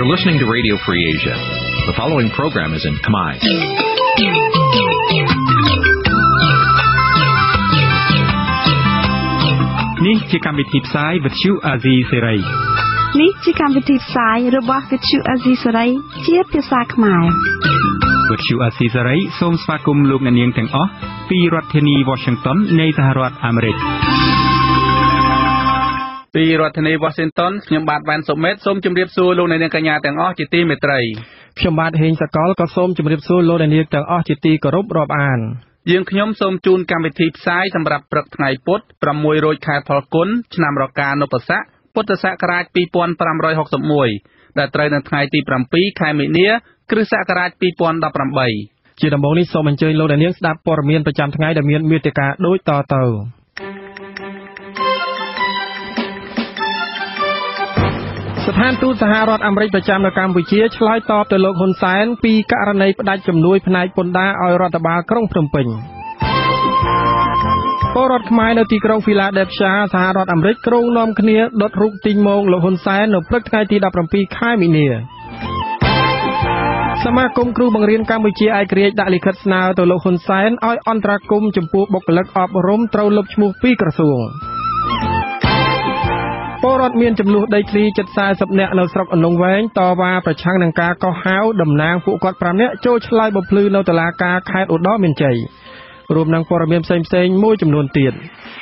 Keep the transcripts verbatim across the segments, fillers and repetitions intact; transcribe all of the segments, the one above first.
You're listening to Radio Free Asia. The following program is in Khmer. Nǐ chi càm bi tiệp xáy vệt chiu a zì sê ray. Nǐ chi càm bi tiệp xáyរបស់vệt chiu a zì sê ray ជាភាសាខ្មែរវិទ្យុអាស៊ីសេរីសូមស្វាគមន៍លោកអ្នកនាងទាំងអស់ពីរដ្ឋធានី Washington នៃសហរដ្ឋអាមេរិកពីរដ្ឋធានី Washington ខ្ញុំបាទវ៉ាន់សុមេតសូមជម្រាបសួរលោកអ្នកនាងកញ្ញាទាំងអស់ជាទីមេត្រីខ្ញុំបាទហេងសកលក៏សូមជម្រាបសួរលោកអ្នកនាងទាំងអស់ជាទីគោរពរាប់អានយើងខ្ញុំសូមជូនកម្មវិធីផ្សាយសម្រាប់ព្រឹកថ្ងៃពុធប្រាំមួយរោចខែផលគុណឆ្នាំរកានុបស័កពុទ្ធសករាជពីរពាន់ប្រាំរយហកសិបមួយដែលត្រូវនៅថ្ងៃទីប្រាំពីរខែមិនិនាគ្រិស្តសករាជពីរពាន់ដប់ប្រាំបីជាដំបូងនេះសូមអញ្ជើញលោកអ្នកនាងស្ដាប់ព័ត៌មានប្រចាំថ្ងៃដែលមានមេត្តាដូចតទៅស្ថានទូតសហរដ្ឋអាមេរិកប្រចាំនៅកម្ពុជាឆ្លើយតបទៅលោកហ៊ុនសែនពីករណីផ្ដាច់ជំនួយផ្នែកពន្ធដារឲ្យរដ្ឋបាលក្រុងភ្នំពេញពលរដ្ឋខ្មែរនៅទីក្រុង Philadelphia សហរដ្ឋអាមេរិកក្រុងនាំគ្នាដុតរូបទីងម៉ោងលោកហ៊ុនសែននៅព្រឹកថ្ងៃទីដប់ប្រាំពីរខែមិនិនាសមាគមគ្រូបង្រៀនកម្ពុជាឯករាជ្យដាក់លិខិតស្នើទៅលោកហ៊ុនសែនឲ្យអន្តរាគមន៍ចំពោះបុគ្គលិកអប់រំត្រូវលុបឈ្មោះពីក្រសួងពលរដ្ឋមានចំនួនដីធ្លីជិតសែសិបនាក់នៅស្រុកអន្លង់វែងតវ៉ាប្រឆាំងនឹងការកោះហៅតំណាងពួកគាត់ប្រាំនាក់ចូលឆ្លើយបំភ្លឺនៅតុលាការខេត្តឧត្តរមានជ័យរួមនឹងព័ត៌មានផ្សេងៗមួយចំនួនទៀត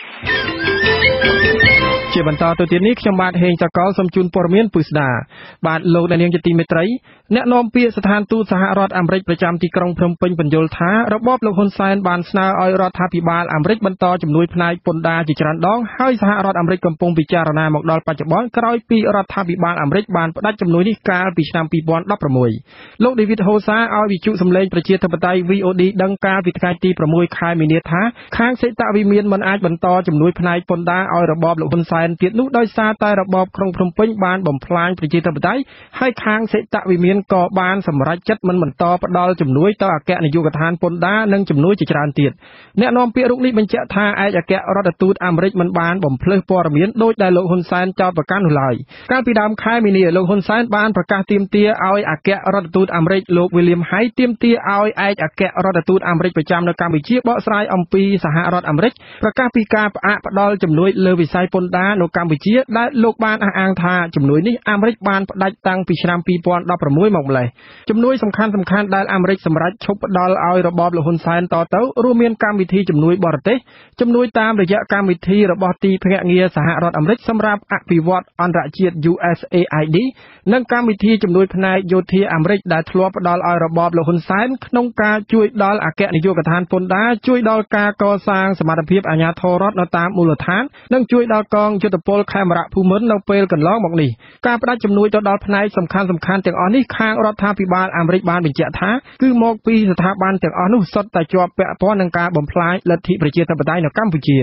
ជាបន្តទៅទៀតនេះខ្ញុំបាទហេងសកលសូមជូនព័ត៌មានពុស្ដាបាទលោកអ្នកនាងជាទីមេត្រីអ្នកនាំពាក្យស្ថានទូតសហរដ្ឋអាមេរិកប្រចាំទីក្រុងភ្នំពេញបញ្យល់ថារបបលោកហ៊ុនសែនបានស្នើឲ្យរដ្ឋាភិបាលអាមេរិកបន្តជំនួយផ្នែកពន្ធដារជាច្រើនដងហើយសហរដ្ឋអាមេរិកកំពុងពិចារណាមកដល់បច្ចុប្បន្នក្រោយពីរដ្ឋាភិបាលអាមេរិកបានផ្តាច់ជំនួយនេះកាលពីឆ្នាំពីរពាន់ដប់ប្រាំមួយលោក David Hosa ឲ្យវិទ្យុសំឡេងប្រជាធិបតេយ្យ V O D ដឹងកាលពីថ្ងៃទីប្រាំមួយខែមីនាថាខាងសេតវិមានមិនអាចបន្តជំនួយផ្នែកពន្ធដារឲ្យរបបលោកហ៊ុនសែនទៀតនោះដោយសារតែរបបក្រុងភ្នំពេញបានបំផ្លាញប្រជាធិបតេយ្យហើយខាងសេតវិមានក៏បានសម្រេចចិត្តមិនបន្តផ្ដល់ជំនួយទៅអគ្គនាយកដ្ឋានពន្ធដារនិងជំនួយជាច្រើនទៀតអ្នកនាំពាក្យរូបនេះបញ្ជាក់ថាឯកអគ្គរដ្ឋទូតអាមេរិកមិនបានបំភ្លឺព័ត៌មានដោយដែលលោកហ៊ុនសែនចោទប្រកាន់នោះឡើយកាលពីដើមខែមីនាលោកហ៊ុនសែនបានប្រកាសទាមទារឲ្យអគ្គរដ្ឋទូតអាមេរិកលោក William Hague ទាមទារឲ្យឯកអគ្គរដ្ឋទូតអាមេរិកប្រចាំនៅកម្ពុជាបកស្រាយអំពីសហរដ្ឋអាមេរិកប្រកាសពីការផ្អាកផ្ដល់ជំនួយលើវិស័យពន្ធដារនៅកម្ពុជាដែលលោកបានអះអាងថាជំនួយនេះអាមេរិកបានផ្ដាច់តាំងពីឆ្នាំពីរពាន់ដប់ប្រាំមួយមកម្លេះជំនួយសំខាន់សំខាន់ដែលអាមេរិកសម្រេចឈប់ផ្ដល់ឲ្យរបបលោកហ៊ុនសែនតទៅរួមមានកម្មវិធីជំនួយបរទេសជំនួយតាមរយៈកម្មវិធីរបស់ទីភ្នាក់ងារសហរដ្ឋអាមេរិកសម្រាប់អភិវឌ្ឍអន្តរជាតិ U S A I D និងកម្មវិធីជំនួយផ្នែកយោធាអាមេរិកដែលធ្លាប់ផ្ដល់ឲ្យរបបលោកហ៊ុនសែនក្នុងការជួយដល់អគ្គនាយកដ្ឋានពន្ធដារជួយដល់ការកសាងសមត្ថភាពអាជ្ញាធររដ្ឋនៅតាមមូលដ្ឋាននិងជួយដល់កងយុទ្ធពលខេមរៈភូមិន្ទនៅពេលកន្លងមកនេះការផ្ដាច់ជំនួយទៅដល់ផ្នែកសំខាន់សំខាន់ទាំងអស់នេះខាងរដ្ឋាភិបាលអាមេរិកបានបញ្ជាក់ថាគឺមកពីស្ថាប័នទាំងអស់នោះសុទ្ធតែជាប់ពាក់ព័ន្ធនឹងការបំផ្លាញលទ្ធិប្រជាធិបតេយ្យនៅកម្ពុជា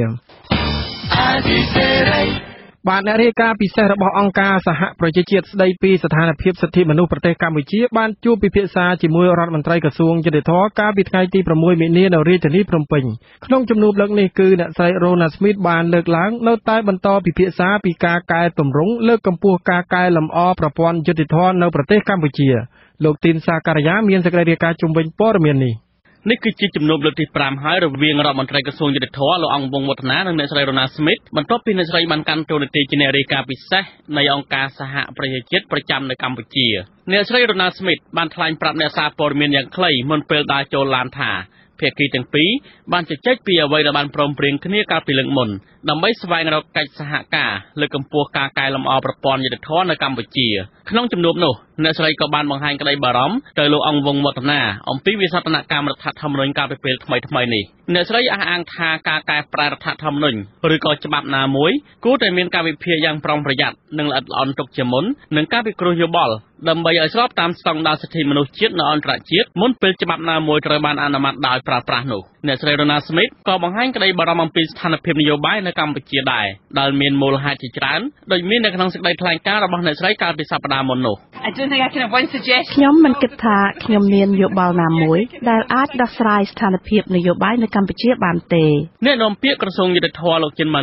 បាទអ្នករាយការណ៍ពិសេសរបស់អង្គការសហប្រជាជាតិស្ដីពីស្ថានភាពសិទ្ធិមនុស្សប្រទេសកម្ពុជាបានជួបពិភាក្សាជាមួយរដ្ឋមន្ត្រីក្រសួងយុតិធធម៌កាលពីថ្ងៃទីប្រាំមួយមិនិនានៅរាជធានីភ្នំពេញក្នុងជំនួបលើកនេះគឺអ្នកស្រី Rona Smith បានលើកឡើងនៅតែបន្តពិភាក្សាពីការកែតម្រង់លើកកម្ពស់ការកែលម្អប្រព័ន្ធយុតិធធម៌នៅប្រទេសកម្ពុជាលោកទីនសាការីយ៉ាមានសេចក្តីរាយការណ៍ជុំវិញព័ត៌មាននេះនេះគឺជាជំនួបលើកទីប្រាំហើយរវាងរដ្ឋមន្ត្រីក្រសួងយុតិធធម៌លោកអង្គវង្សវឌ្ឍនានិងអ្នកស្រី Rona Smith បន្ទាប់ពីអ្នកស្រីបានកាន់តួនាទីជាអ្នករាយការណ៍ពិសេសនៃអង្គការសហប្រជាជាតិប្រចាំនៅកម្ពុជាអ្នកស្រី Rona Smith បានថ្លែងប្រាប់អ្នកសារព័ត៌មានយ៉ាងខ្លីមុនពេលដើរចូលឡានថាភាគីទាំងពីរបានជជែកពីអ្វីដែលបានព្រមព្រៀងគ្នាកាលពីលើកមុនដើម្បីស្វែងរកកិច្ចសហការលើកកម្ពស់ការកែលម្អប្រព័ន្ធយុតិធធម៌នៅកម្ពុជាក្នុងជំនួបនោះអ្នកស្រីក៏បានបង្ហាញក្តីបារម្ភទៅលោកអង្គវង្សវឌ្ឍនាអំពីវិសោធនកម្មរដ្ឋធម្មនុញ្ញកាលពីពេលថ្មីថ្មីនេះអ្នកស្រីអះអាងថាការកែប្រែរដ្ឋធម្មនុញ្ញឬក៏ច្បាប់ណាមួយគួរតែមានការវិភាគយ៉ាងប្រុងប្រយ័ត្ននិងល្អិតល្អន់ទុកជាមុននិងការពិគ្រោះយោបល់ដើម្បីឲ្យស្របតាមស្តង់ដារសិទ្ធិមនុស្សជាតិនៅអន្តរជាតិមុនពេលច្បាប់ណាមួយត្រូវបានអនុម័តដោយប្រើប្រាស់នោះអ្នកស្រី Rona Smith ក៏បង្ហាញក្តីបារម្ភអំពីស្ថានភាពនយោបាយនៅកម្ពុជាដែរដែលមានមូលហេតុជាច្រើនដូចមាននៅក្នុងសេចក្តីថ្លែងការណ៍របស់អ្នកស្រីកាលពីសប្តាហ៍មុននោះខ្ញុំមិនគិតថាខ្ញុំមានយោបល់ណាមួយដែលអាចដោះស្រាយស្ថានភាពនយោបាយនៅកម្ពុជាបានទេអ្នកនាំពាក្យក្រសួងយុតិធធម៌លោកជិនម៉ាលីន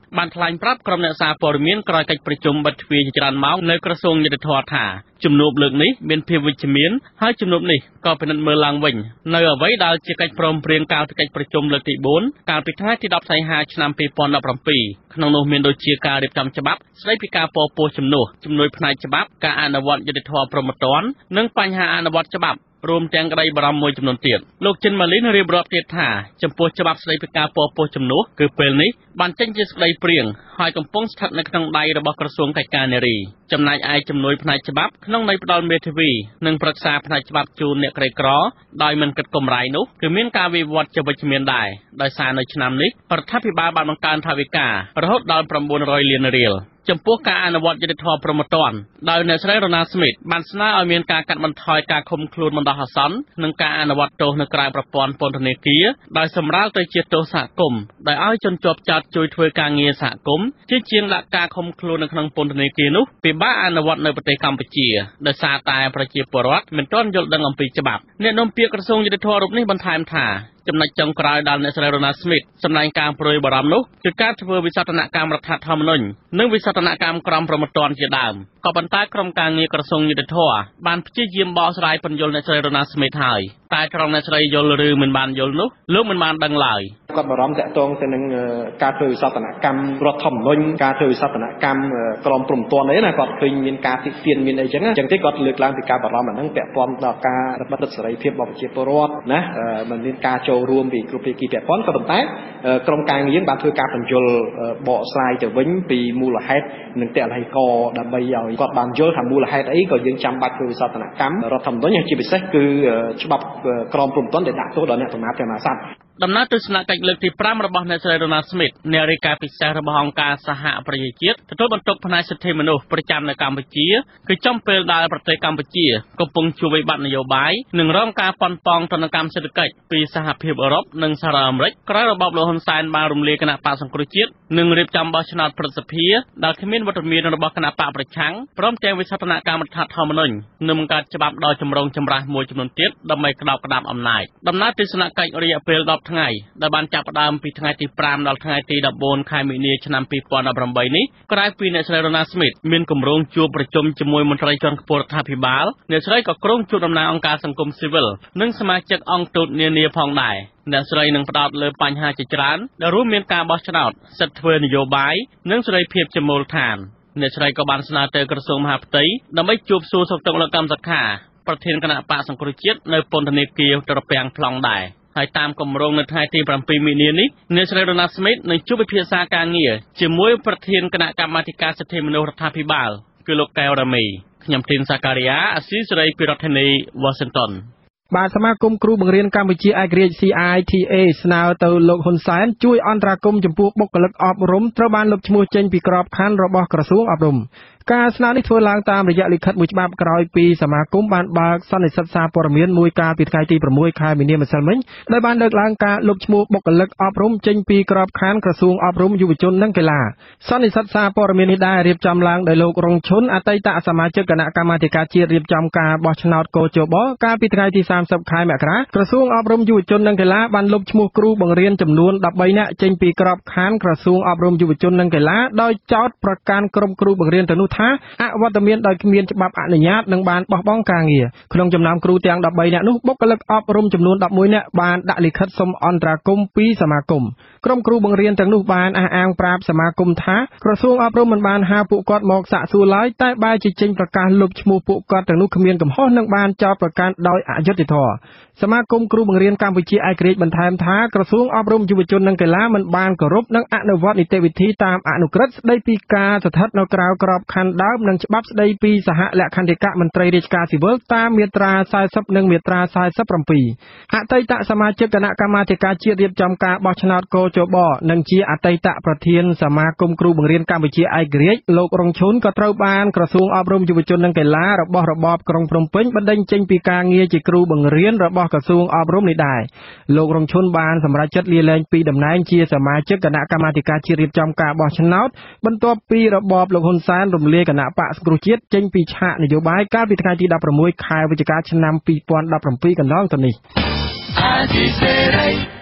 បានថ្លែងប្រាប់ក្រុមអ្នកសារព័ត៌មានក្រោយកិច្ចប្រជុំបិទទ្វារជាច្រើនម៉ោងនៅក្រសួងយុទ្ធភ័ពថាជំនួបលើកនេះមានភាពវិជ្ជមានហើយជំនួបនេះក៏ពិនិត្យមើលឡើងវិញនៅអ្វីដែលជាកិច្ចព្រមព្រៀងកាលពីកិច្ចប្រជុំលើកទីbốnកាលពីថ្ងៃទីដប់សីហាឆ្នាំពីរពាន់ដប់ប្រាំពីរក្នុងនោះមានដូចជាការរៀបចំច្បាប់ស្តីពីការពពោះជំនួសជំនួយផ្នែកច្បាប់ការអនុវត្តយុត្តិធម៌ព្រហ្មទណ្ឌនិងបញ្ហាអនុវត្តច្បាប់រួមទាំងក្តីបារម្ភមួយចំនួនទៀតលោកចិនម៉ាលីនរៀបរាប់ទៀតថាចំពោះច្បាប់ស្តីពីការពពោះជំនួសគឺពេលនេះបានចេញជាសេចក្តីព្រាងហើយកំពុងស្ថិតនៅក្នុងដៃរបស់ក្រសួងកិច្ចការនារីចំណែកឯជំនួយផ្នែកច្បាប់ក្នុងន័យផ្ដល់មេធាវីនិងប្រឹក្សាផ្នែកច្បាប់ជូនអ្នកក្រីក្រដោយមិនគិតកម្រៃនោះគឺមានការវិវត្តជាវិជ្ជមានដែរដោយសារនៅឆ្នាំនេះរដ្ឋាភិបាលបានបង្កើនថវិការហូតដល់៩រយលានរៀលចំពោះការអនុវត្តយុត្តិធម៌ព្រហ្មទណ្ឌដោយអ្នកស្រីរ៉ូណាស្មីតបានស្នើឲ្យមានការកាត់បន្ថយការឃុំខ្លួនបណ្ដោះអាសន្ននិងការអនុវត្តទោសនៅក្រៅប្រព័ន្ធពន្ធនាគារដោយសម្រាលទៅជាទោសសហគមន៍ដោយឲ្យជនជាប់ចោទជួយធ្វើការងារសហគមន៍ជាជាងដាក់ការឃុំខ្លួននៅក្នុងពន្ធនាគារនោះពិបាកអនុវត្តនៅប្រទេសកម្ពុជាដោយសារតែប្រជាពលរដ្ឋមិនទាន់យល់ដឹងអំពីច្បាប់អ្នកនាំពាក្យក្រសួងយុត្តិធម៌រូបនេះបន្ថែមថាចំណុចចុងក្រោយដល់អ្នកស្រីរ៉ូណាស្មីតសម្ដែងការព្រួយបារម្ភនោះគឺការធ្វើវិសោធនកម្មរដ្ឋធម្មនុញ្ញនិងវិសោធនកម្មក្រមព្រហ្មទណ្ឌជាដើមក៏ប៉ុន្តែក្រុមការងារក្រសួងយុត្តិធម៌បានព្យាយាមបកស្រាយពន្យល់អ្នកស្រីរ៉ូណាស្មីតហើយតែក្រុមអ្នកស្រីយល់ឬមិនបានយល់នោះលោកមិនបានដឹងឡើយគាត់បារម្ភតាក់ទងទៅនឹងការធ្វើវិសោធនកម្មរដ្ឋធម្មនុញ្ញការធ្វើវិសោធនកម្មក្រមព្រហ្មទណ្ឌអីណាគាត់ឃើញមានការតិទៀនមានអីចឹងអញ្ចឹងទេគាត់លើកឡើងពីការបារម្ភអាហ្នឹងពាក់ព័ន្ធដល់ការរបិទសេរីភាពរបស់ប្រជាពលរដ្ឋណាមិនមានការចូលរួមពីគ្រប់ភាគីពាក់ព័ន្ធក៏ប៉ុន្តែក្រុមការងារបានធ្វើការបញ្យល់បកស្រាយទៅវិញពីមូលហេតុនិងតលហេតុដើម្បីឲ្យគាត់បានយល់ថាមូលហេតុអីក៏យើងចាំបាច់ធ្វើវិសោធនកម្មរដ្ឋធម្មនុញ្ញជាពិសេសគឺច្បាប់ក្រមព្រហ្មទណ្ឌដែលដាក់ទោសដល់អ្នកប្រមាថព្រះមហាក្សត្រដំណើរទស្សនកិច្ចលើកទីប្រាំរបស់អ្នកស្រីរ៉ូណាស្មីតអ្នករាយការណ៍ពិសេសរបស់អង្គការសហប្រជាជាតិទទួលបន្ទុកផ្នែកសិទ្ធិមនុស្សប្រចាំនៅកម្ពុជាគឺចំពេលដែលប្រទេសកម្ពុជាកំពុងជួបវិបត្តិនយោបាយនិងរងការប៉ុនប៉ងទណ្ឌកម្មសេដ្ឋកិច្ចពីសហភាពអឺរ៉ុបនិងសហរដ្ឋអាមេរិកក្រោយរបបលោកហ៊ុនសែនបានរំលាយគណៈបកសង្គ្រោះជាតិនិងរៀបចំបោះឆ្នោតប្រសិទ្ធភាពដែលគ្មានវត្តមានរបស់គណៈបកប្រឆាំងព្រមទាំងវិសោធនកម្មរដ្ឋធម្មនុញ្ញនិងបង្កើតច្បាប់ដ៏ចម្រូងចម្រាសមួយចំនួនទៀតដើម្បីក្តោបក្តាប់អំណាចដំណើរទស្សនកិច្ចរយៈពេលដប់ថ្ងៃដែលបានចាប់ផ្ដើមពីថ្ងៃទីប្រាំដល់ថ្ងៃទីដប់បួនខែមីនាឆ្នាំពីរពាន់ដប់ប្រាំបីនេះក្រៅពីអ្នកស្រីរ៉ូណាស្មីតមានគម្រោងជួបប្រជុំជាមួយមន្ត្រីជាន់ខ្ពស់រដ្ឋាភិបាលអ្នកស្រីក៏គ្រោងជួបតំណាងអង្គការសង្គមស៊ីវិលនិងសមាជិកអង្គទូតនានាផងដែរអ្នកស្រីនឹងផ្ដោតលើបញ្ហាជាច្រើនដែលរួមមានការបោះឆ្នោតសិទ្ធិធ្វើនយោបាយនិងសេរីភាពជាមូលដ្ឋានអ្នកស្រីក៏បានស្នើទៅក្រសួងមហាផ្ទៃដើម្បីជួបសួរសុខទុក្ខលោកកម្មសខាប្រធានគណៈបកសង្គ្រោះជាតិនៅពន្ធនាគារត្រពាំង Plong ដែរហើយតាមគម្រោងនៅថ្ងៃទីប្រាំពីរមីនានេះអ្នកស្រីរ៉ូណាស្មីតនឹងជួបពិភាក្សាការងារជាមួយប្រធានគណៈកម្មាធិការសិទ្ធិមនុស្សរដ្ឋាភិបាលគឺលោកកែវរ៉ាមីខ្ញុំទីនសាការីយ៉ាអាស៊ីសេរីពីរដ្ឋធានី Washington បាទសមាគមគ្រូបង្រៀនកម្ពុជាឯករាជ្យ C I T A ស្នើទៅលោកហ៊ុនសែនជួយអន្តរាគមន៍ចំពោះបុគ្គលិកអប់រំត្រូវបានលុបឈ្មោះចេញពីក្របខ័ណ្ឌរបស់ក្រសួងអប់រំការស្នើនេះធ្វើឡើងតាមរយៈលិខិតមួយច្បាប់ក្រោយពីសមាគមបានបើកសន្និសីទសារព័ត៌មានមួយកាលពីថ្ងៃទីប្រាំមួយខែមីនាម្សិលមិញដោយបានលើកឡើងការលុបឈ្មោះបុគ្គលិកអប់រំចេញពីក្របខ័ណ្ឌក្រសួងអប់រំយុវជននិងកីឡាសន្និសីទសារព័ត៌មាននេះដែររៀបចំឡើងដោយលោករងឈុនអតីតសមាជិកគណៈកម្មាធិការជាតិរៀបចំការបោះឆ្នោតកោជបកាលពីថ្ងៃទីសាមសិបខែមករាក្រសួងអប់រំយុវជននិងកីឡាបានលុបឈ្មោះគ្រូបង្រៀនចំនួនដប់បីនាក់ចេញពីក្របខ័ណ្ឌក្រសួងអប់រំយុវជននិងកីឡាដោយចោទប្រកាន់ក្រុមគ្រូបង្រៀនទាំងនោះថាអវត្តមានដោយគ្មានច្បាប់អនុញ្ញាតនិងបានបោះបង់ការងារក្នុងចំណោមគ្រូទាំងដប់បីនាក់នោះបុគ្គលិកអប់រំចំនួនដប់មួយនាក់បានដាក់លិខិតសុំអន្តរាគមន៍ពីសមាគមក្រុមគ្រូបង្រៀនទាំងនោះបានអះអាងប្រាប់សមាគមថាក្រសួងអប់រំមិនបានហៅពួកគាត់មកសាកសួរឡើយតែបែរជាចេញប្រកាសលុបឈ្មោះពួកគាត់ទាំងនោះគ្មានកំហុសនិងបានចោទប្រកាន់ដោយអយុត្តិធម៌សមាគមគ្រូបង្រៀនកម្ពុជាឯករាជ្យបន្ថែមថាក្រសួងអប់រំយុវជននិងកីឡាមិនបានគោរពនិងអនុវត្តនីតិវិធីតាមអនុក្រឹត្យស្តីពីការស្ថិតនៅក្រៅក្របខ័ណ្ឌដើមនិងច្បាប់ស្តីពីសហលក្ខន្តិកៈមន្ត្រីរាជការស៊ីវិលតាមមាត្រាសែសិបនិងមាត្រាសែសិបប្រាំពីរអតីតសមាជិកគណៈកម្មាធិការជាតិរៀបចំការបោះឆ្នោតកោជបនិងជាអតីតប្រធានសមាគមគ្រូបង្រៀនកម្ពុជាឯករាជ្យលោករងឈុនក៏ត្រូវបានក្រសួងអប់រំយុវជននិងកីឡារបស់របបក្រុងភ្នំពេញបណ្តេញចេញពីការងារជាគ្រូបង្រៀនរបស់ក្រសួងអប់រំនេះដែរលោករងឈុនបានសម្រេចចិត្តលាលែងពីតំណែងជាសមាជិកគណៈកម្មាធិការជាតិរៀបចំការបោះឆ្នោតបន្ទាប់ពីរបបលោកហ៊ុនសែនរំលាយគណៈបកសង្គ្រោះជាតិចេញពីឆាកនយោបាយកាលពីថ្ងៃទីដប់ប្រាំមួយខែវិច្ឆិកាឆ្នាំពីរពាន់ដប់ប្រាំពីរកន្លងទៅនេះ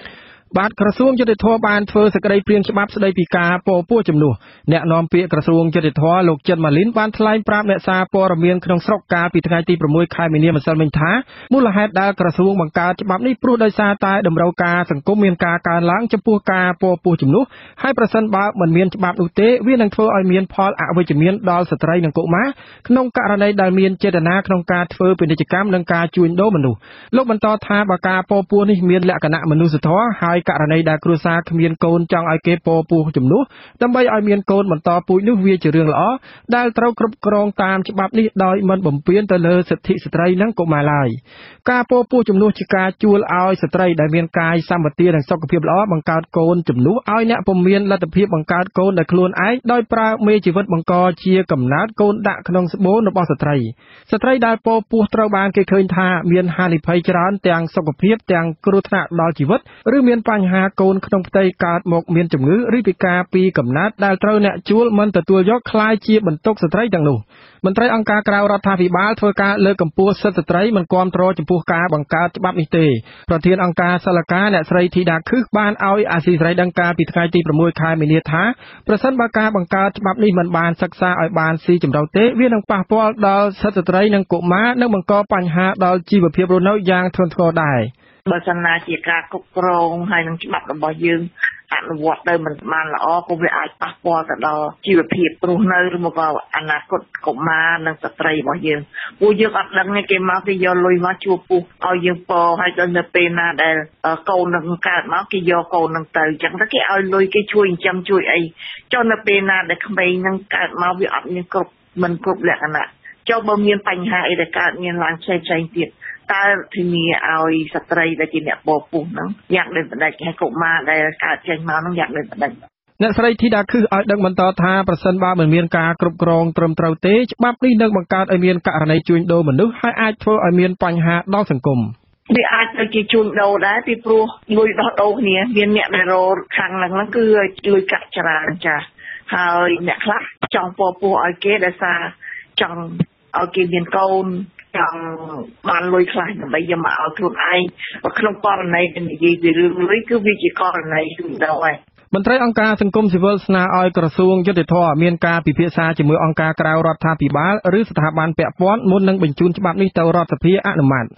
បាទក្រសួងយុតិធម៌បានធ្វើសេចក្តីព្រាងច្បាប់ស្តីពីការពពោះជំនួសអ្នកនាំពាក្យក្រសួងយុតិធម៌លោកចិនម៉ាលីនបានថ្លែងប្រាប់អ្នកសារព័ត៌មានក្នុងស្រុកកាលពីថ្ងៃទីប្រាំមួយខែមីនាម្សិលមិញថាមូលហេតុដែលក្រសួងបង្កើតច្បាប់នេះព្រោះដោយសារតែតម្រូវការសង្គមមានការកើនឡើងចំពោះការពពោះជំនួសហើយប្រសិនបើមិនមានច្បាប់នោះទេវានឹងធ្វើឲ្យមានផលអវិជ្ជមានដល់ស្ត្រីនិងកុមារក្នុងករណីដែលមានចេតនាក្នុងការធ្វើពាណិជ្ជកម្មនិងការជួញដូរមនុស្សលោកបន្តថាបើការពពោះនេះមានលក្ខណៈមនុស្សធម៌ហើយករណីដែលគ្រួសារគ្មានកូនចង់ឲ្យគេពពោះជំនួសដើម្បីឲ្យមានកូនបន្តពូជនោះវាជារឿងល្អដែលត្រូវគ្រប់គ្រងតាមច្បាប់នេះដោយមិនបំពានទៅលើសិទ្ធិស្ត្រីនិងកុមារឡើយការពពោះជំនួសជាការជួលឲ្យស្ត្រីដែលមានកាយសម្បទានិងសុខភាពល្អបង្កើតកូនជំនួសឲ្យអ្នកពុំមានលទ្ធភាពបង្កើតកូនដោយខ្លួនឯងដោយប្រើមេជីវិតបង្កជាកំណើតកូនដាក់ក្នុងស្បូនរបស់ស្ត្រីស្ត្រីដែលពពោះត្រូវបានគេឃើញថាមានហានិភ័យច្រើនទាំងសុខភាពទាំងគ្រោះថ្នាក់ដល់ជីវិតឬមានបញ្ហាកូនក្នុងផ្ទៃកើតមកមានជំងឺឬពិការពីកំណើតដែលត្រូវអ្នកជួលមិនទទួលយកคล้ายជាបន្ទុកស្ត្រីទាំងនោះមន្ត្រីអង្គការក្រៅរដ្ឋាភិបាលធ្វើការលើកកម្ពស់សិទ្ធិស្ត្រីមិនគាំទ្រចំពោះការបង្កើតច្បាប់នេះទេប្រធានអង្គការសិលកាអ្នកស្រីធីតាខឹសបានឲ្យអាស៊ីសេរីដឹងការពីថ្ងៃទីប្រាំមួយខែមីនាថាប្រសិនបើការបង្កើតច្បាប់នេះមិនបានសិក្សាឲ្យបានស៊ីជម្រៅទេវានឹងប៉ះពាល់ដល់សិទ្ធិស្ត្រីនិងកុមារនិងបង្កបញ្ហាដល់ជីវភាពរស់នៅយ៉ាងធ្ងន់ធ្ងរដែរបើសិនណាជាការគ្រប់គ្រងហើយនឹងច្បាប់របស់យើងអនុវត្តទៅមិនបានល្អក៏វាអាចប៉ះពាល់ទៅដល់ជីវភាពរស់នៅឬមកក៏អនាគតកុមារនិងស្ត្រីរបស់យើងពួកយើងអត់ដឹងទេគេមកគេយកលុយមកជួបពុះឲ្យយើងពហើយដល់នៅពេលណាដែលកូននឹងកើតមកគេយកកូននឹងទៅអញ្ចឹងទៅគេឲ្យលុយគេជួយចិញ្ចឹមជួយអីចុះនៅពេលណាដែលក្មេងនឹងកើតមកវាអត់មានគ្រប់មិនគ្រប់លក្ខណៈចុះបើមានបញ្ហាអីដែលកើតមានឡើងផ្សេងផ្សេងទៀតតើធានាឲ្យស្ត្រីដែលជាអ្នកពពុះហ្នឹងយ៉ាងដូចម្ដេចហើយកុមារដែលកើតចេញមកហ្នឹងយ៉ាងដូចម្ដេចអ្នកស្រីធីតាខឹសឲ្យដឹងបន្តថាប្រសិនបើមិនមានការគ្រប់គ្រងត្រឹមត្រូវទេច្បាប់នេះនឹងបង្កើតឲ្យមានករណីជួញដូរមនុស្សហើយអាចធ្វើឲ្យមានបញ្ហាដល់សង្គមវាអាចទៅជាជួញដូរដែរពីព្រោះលុយដោះដូរគ្នាមានអ្នកដែលរកខាងហ្នឹងហ្នឹងគឺលុយកាក់ច្រើនចាហើយអ្នកខ្លះចង់ពពុះឲ្យគេដោយសារចង់ឲ្យគេមានកូនចង់បានលុយខ្លះដើម្បីយកមកឲ្យខ្លួនឯងបើក្នុងករណីដែលនិយាយពីរឿងលុយគឺវាជាករណីជួញដូរហើយមន្ត្រីអង្គការសង្គមស៊ីវិលស្នើឲ្យក្រសួងយុតិធម៌មានការពិភាក្សាជាមួយអង្គការក្រៅរដ្ឋាភិបាលឬស្ថាប័នពាក់ព័ន្ធមុននឹងបញ្ជូនច្បាប់នេះទៅរដ្ឋសភាអនុម័ត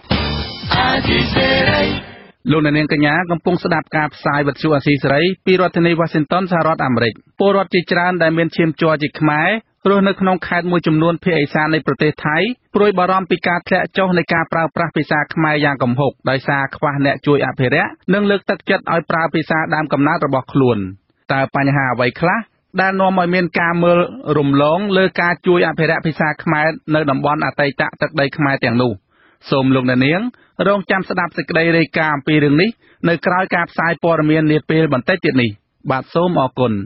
លោកអ្នកនាងកញ្ញាកំពុងស្ដាប់ការផ្សាយវិទ្យុអាស៊ីសេរីពីរដ្ឋធានី Washington សហរដ្ឋអាមេរិកពលរដ្ឋជាច្រើនដែលមានឈាមជ័រជាខ្មែររស់នៅក្នុងខេត្តមួយចំនួនភាគឦសាននៃប្រទេសថៃព្រួយបារម្ភពីការធ្លាក់ចុះនៃការប្រើប្រាស់ភាសាខ្មែរយ៉ាងគំហុកដោយសារខ្វះអ្នកជួយអភិរក្សនិងលើកទឹកចិត្តឲ្យប្រើភាសាដើមកំណើតរបស់ខ្លួនតើបញ្ហាអ្វីខ្លះដែលនាំឲ្យមានការមើលរំលងលើការជួយអភិរក្សភាសាខ្មែរនៅតំបន់អតីតទឹកដីខ្មែរទាំងនោះសូមលោកអ្នកនាងរងចាំស្ដាប់សេចក្តីរាយការណ៍អំពីរឿងនេះនៅក្រោយការផ្សាយព័ត៌មាននាពេលបន្តិចទៀតនេះបាទសូមអរគុណ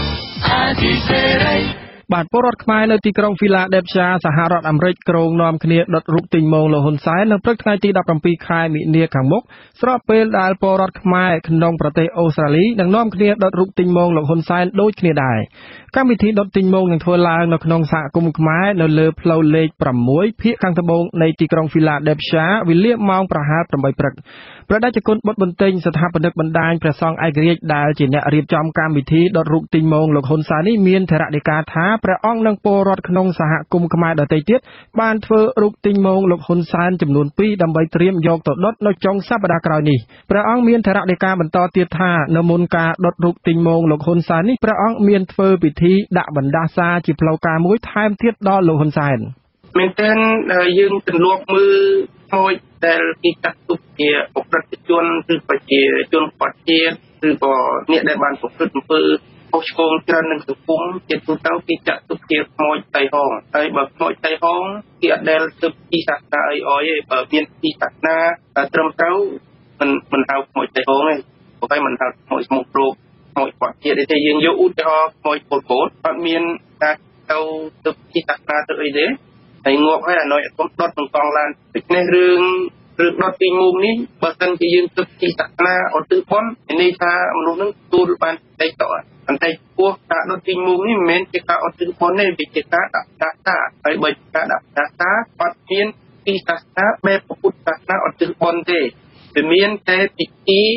បាទពលរដ្ឋខ្មែរនៅទីក្រុង Philadelphia សហរដ្ឋអាមេរិកក្រុងនាំគ្នាដុតរូបទិញម៉ូងលោកហ៊ុនសែននៅព្រឹកថ្ងៃទីដប់ប្រាំពីរខែមីនាខាងមុខស្របពេលដែលពលរដ្ឋខ្មែរក្នុងប្រទេសអូស្ត្រាលីនឹងនាំគ្នាដុតរូបទិញម៉ូងលោកហ៊ុនសែនដូចគ្នាដែរកម្មវិធីដុតទិញម៉ូងនឹងធ្វើឡើងនៅក្នុងសហគមន៍ខ្មែរនៅលើផ្លូវលេខប្រាំមួយភាគខាងត្បូងនៃទីក្រុង Philadelphia វេលាម៉ោងប្រហែលប្រាំបីព្រឹកព្រះតេជគុណបុត្របន្ទិញស្ថាបនិកបណ្ដាញព្រះសង្ឃឯករាជ្យដែលជាអ្នករៀបចំកម្មវិធីដុតរូបទិញម៉ូងលោកហ៊ុនសែននេះមានធរណីកាថាព្រះអង្គនិងពលរដ្ឋក្នុងសហគមន៍ខ្មែរដទៃទៀតបានធ្វើរូបទិញម៉ូងលោកហ៊ុនសែនចំនួនពីរដើម្បីត្រៀមយកទៅដុតនៅចុងសប្តាហ៍ក្រោយនេះព្រះអង្គមានធរណីកាបន្តទៀតថានៅមុនការដុតរូបទិញម៉ូងលោកហ៊ុនសែននេះព្រះអង្គមានធ្វើពិធីដាក់បណ្ដាសាជាផ្លូវការមួយថែមទៀតដល់លោកហ៊ុនសែនមែនទែនយើងទម្លាប់មើលមួយដែលគេចាត់ទុកជាអប្រិយជនឬប្រជាជនបត់ជាតិឬក៏អ្នកដែលបានប្រព្រឹត្តអំពើខុសឆ្គងច្រើននឹងសង្គមជាទូទៅគេចាត់ទុកជាខ្មោចតៃហងហើយបើខ្មោចតៃហងគេអត់ដែលទៅពីសាសនាអីអីទេបើមានពីសាសនាត្រឹមត្រូវមិនមិនហៅខ្មោចតៃហងទេព្រោះតែមិនហៅខ្មោចស្មុគរោគខ្មោចបត់ជាតិទេយើងយកឧទាហរណ៍ខ្មោចពលពតអត់មានការទៅទៅពីសាសនាទៅអីទេហើយងាប់ហើយអានោះខ្ញុំដុតនឹងកងឡានដូច្នេះរឿងរឿងដុតទីមុំនេះបើសិនជាយើងទឹកពីសាសនាអត់ទិបននេះថាមនុស្សនឹងទទួលបានតែតអន្តែពោះការដុតទីមុំនេះមិនមែនជាការអត់ទិបនទេវាជាការដាក់ដាសាហើយបើការដាក់ដាសាអត់មានពីសាសនាបែបពុទ្ធសាសនាអត់ទិបនទេវាមានតែពិធី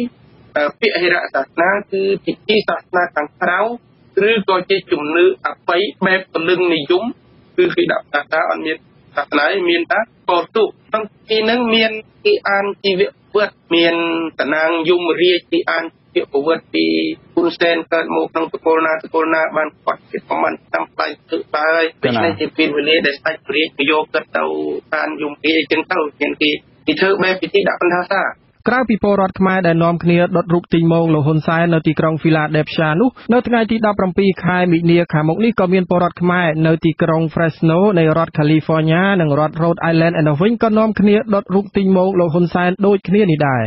ពាក្យអរិយសាសនាគឺពិធីសាសនាខាងក្រៅឬក៏ជាជំនឿអបិយបែបពលឹងនិយមគឺគេដាក់ថាថាអត់មានសាសនាមានថាកោទុក្នុងទីហ្នឹងមានគេអានជីវប្រវត្តិមានតំណាងយមរាជគេអានជីវប្រវត្តិពីហ៊ុនសែនកើតមកក្នុងតកូលណាតកូលណាបានគាត់ជាប្រមាណតាមផ្លៃទៅដែរដូច្នេះជាពេលវេលាដែលស្ដេចព្រះរាជយកទៅទៅអានយមរាជអញ្ចឹងទៅមានគេគេធ្វើបែបពិធីដាក់បណ្ដាសាក្រៅពីពលរដ្ឋខ្មែរដែលនាំគ្នាដុតរូបទីងម៉ងលោកហ៊ុនសែននៅទីក្រុង Philadelphia នោះនៅថ្ងៃទី ដប់ប្រាំពីរ ខែមិនិនាខាងមុខនេះក៏មានពលរដ្ឋខ្មែរនៅទីក្រុង Fresno នៃរដ្ឋ California និងរដ្ឋ Rhode Island ឯនោះវិញក៏នាំគ្នាដុតរូបទីងម៉ងលោកហ៊ុនសែនដូចគ្នានេះដែរ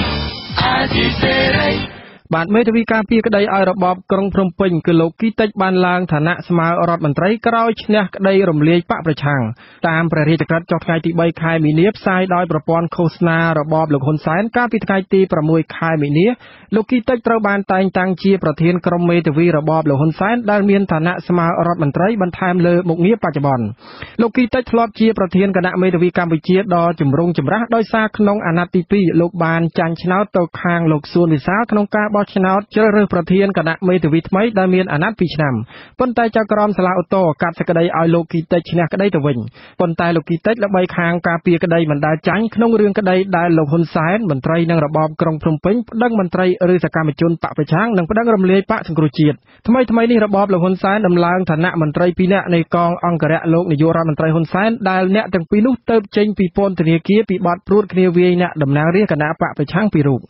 បាទមេធាវីការពារក្តីឲ្យរបបក្រុងភ្នំពេញគឺលោកគីតិចបានឡើងឋានៈស្មើរដ្ឋមន្ត្រីក្រោយឈ្នះក្តីរំលាយបកប្រឆាំងតាមព្រះរាជក្រឹត្យចុះថ្ងៃទី 3 ខែមីនាផ្សាយដោយប្រព័ន្ធឃោសនារបបលោកហ៊ុនសែនកាលពីថ្ងៃទី 6 ខែមីនាលោកគីតិចត្រូវបានតែងតាំងជាប្រធានក្រុមមេធាវីរបបលោកហ៊ុនសែនដែលមានឋានៈស្មើរដ្ឋមន្ត្រីបន្ថែមលើមុខងារបច្ចុប្បន្នលោកគីតិចធ្លាប់ជាប្រធានគណៈមេធាវីកម្ពុជាដ៏ចម្រុងចម្រាស់ដោយសារក្នុងអាណត្តិទី ពីរ លោកបានចាញ់ឆ្នោតទៅខាងលោកសួនវិសាលក្នុងការបោះឆ្នោតជ្រើសរើសប្រធានគណៈមេធាវីថ្មីដែលមានអាណត្តិពីរឆ្នាំប៉ុន្តែចៅក្រមសាលាឧទ្ធរកាត់សេចក្តីឲ្យលោកគីតិចឈ្នះក្តីទៅវិញប៉ុន្តែលោកគីតិចល្បីខាងការពារក្តីមិនដែលចាញ់ក្នុងរឿងក្តីដែលលោកហ៊ុនសែនមន្ត្រីនឹងរបបក្រុងភ្នំពេញប្តឹងមន្ត្រីឬសកម្មជនបកប្រឆាំងនិងប្តឹងរំលាយបកសង្គ្រោះជាតិថ្មីថ្មីនេះរបបលោកហ៊ុនសែនដំឡើងឋានៈមន្ត្រីពីរនាក់នៃកងអង្គរៈលោកនាយករដ្ឋមន្ត្រីហ៊ុនសែនដែលអ្នកទាំងពីរនោះទៅចេញពីពន្ធនាគារពីបទព្រួតគ្នាវាយអ្នកតំណាងរាស្ត្រគណៈបកប្រឆាំងពីររូប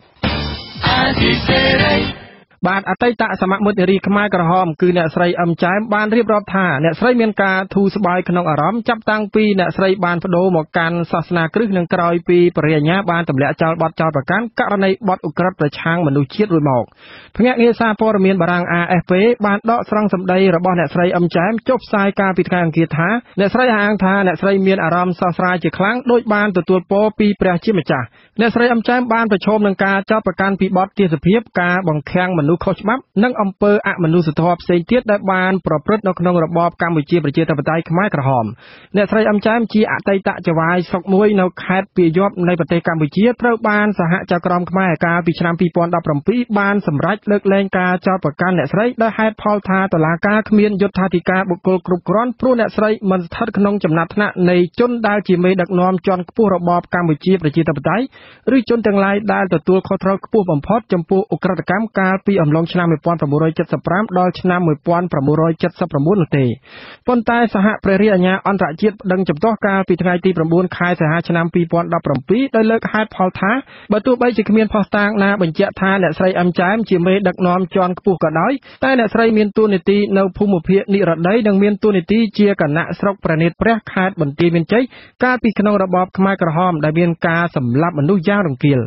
បាទអតីតសមាជិកនារីខ្មែរក្រហមគឺអ្នកស្រីអឹមចែមបានរៀបរាប់ថាអ្នកស្រីមានការធូរស្បើយក្នុងអារម្មណ៍ចាប់តាំងពីអ្នកស្រីបានបដូរមកកាន់សាសនាគ្រិស្តនិងក្រោយពីបរិយាញ្ញាបានទម្លាក់ចោលបទចោទប្រកាន់ករណីបទឧក្រិដ្ឋប្រឆាំងមនុស្សជាតិរួចមកភ្នាក់ងារសារព័ត៌មានបារាំង A F P បានដកស្រង់សម្ដីរបស់អ្នកស្រីអឹមចែមចុះផ្សាយកាលពីថ្ងៃអង្គារថាអ្នកស្រីអះអាងថាអ្នកស្រីមានអារម្មណ៍សោកស្ដាយជាខ្លាំងដោយបានទទួលពរពីព្រះជាម្ចាស់អ្នកស្រីអឹមចែមបានប្រឈមនឹងការចោទប្រកាន់ពីបទទាសភាពការបង្ខាំងមនុស្សខុសច្បាប់និងអំពើអមនុស្សធម៌ផ្សេងទៀតដែលបានប្រព្រឹត្តនៅក្នុងរបបកម្ពុជាប្រជាធិបតេយ្យខ្មែរក្រហមអ្នកស្រីអឹមចែមជាអតីតចៅហ្វាយស្រុកមួយនៅខេត្តពាយ័ព្យនៃប្រទេសកម្ពុជាត្រូវបានសហចក្រមខ្មែរកាលពីឆ្នាំ ពីរពាន់ដប់ប្រាំពីរ បានសម្រេចលើកលែងការចោទប្រកាន់អ្នកស្រីដោយហេតុផលថាតុលាការគ្មានយុត្ថាធិការបុគ្គលគ្រប់គ្រាន់ព្រោះអ្នកស្រីមិនស្ថិតក្នុងចំណាត់ថ្នាក់នៃជនដែលជាមេដឹកនាំជាន់ខ្ពស់របបកម្ពុជាប្រជាធិបតេយ្យឬជនទាំងឡាយដែលទទួលខុសត្រូវខ្ពស់បំផុតចំពោះឧក្រិដ្ឋកម្មកាលពីអំឡុងឆ្នាំ nineteen seventy-five ដល់ឆ្នាំ nineteen seventy-nine នោះទេប៉ុន្តែសហព្រះរាជអាជ្ញាអន្តរជាតិប្តឹងចំទាស់កាលពីថ្ងៃទី nine ខែសីហាឆ្នាំ two thousand seventeen ដោយលើកហេតុផលថាបើទោះបីជាគ្មានភស្តុតាងណាបញ្ជាក់ថាអ្នកស្រីអឹមចែមជាមេដឹកនាំជាន់ខ្ពស់ក៏ដោយតែអ្នកស្រីមានតួនាទីនៅភូមិភាគនិរតីនិងមានតួនាទីជាគណៈស្រុកព្រះនេត្រព្រះខេត្តបន្ទាយមានជ័យកាលពីក្នុងរបបខ្មែរក្រហមដែលមានការសម្លាប់មនុស្សយ៉ាងរង្គាល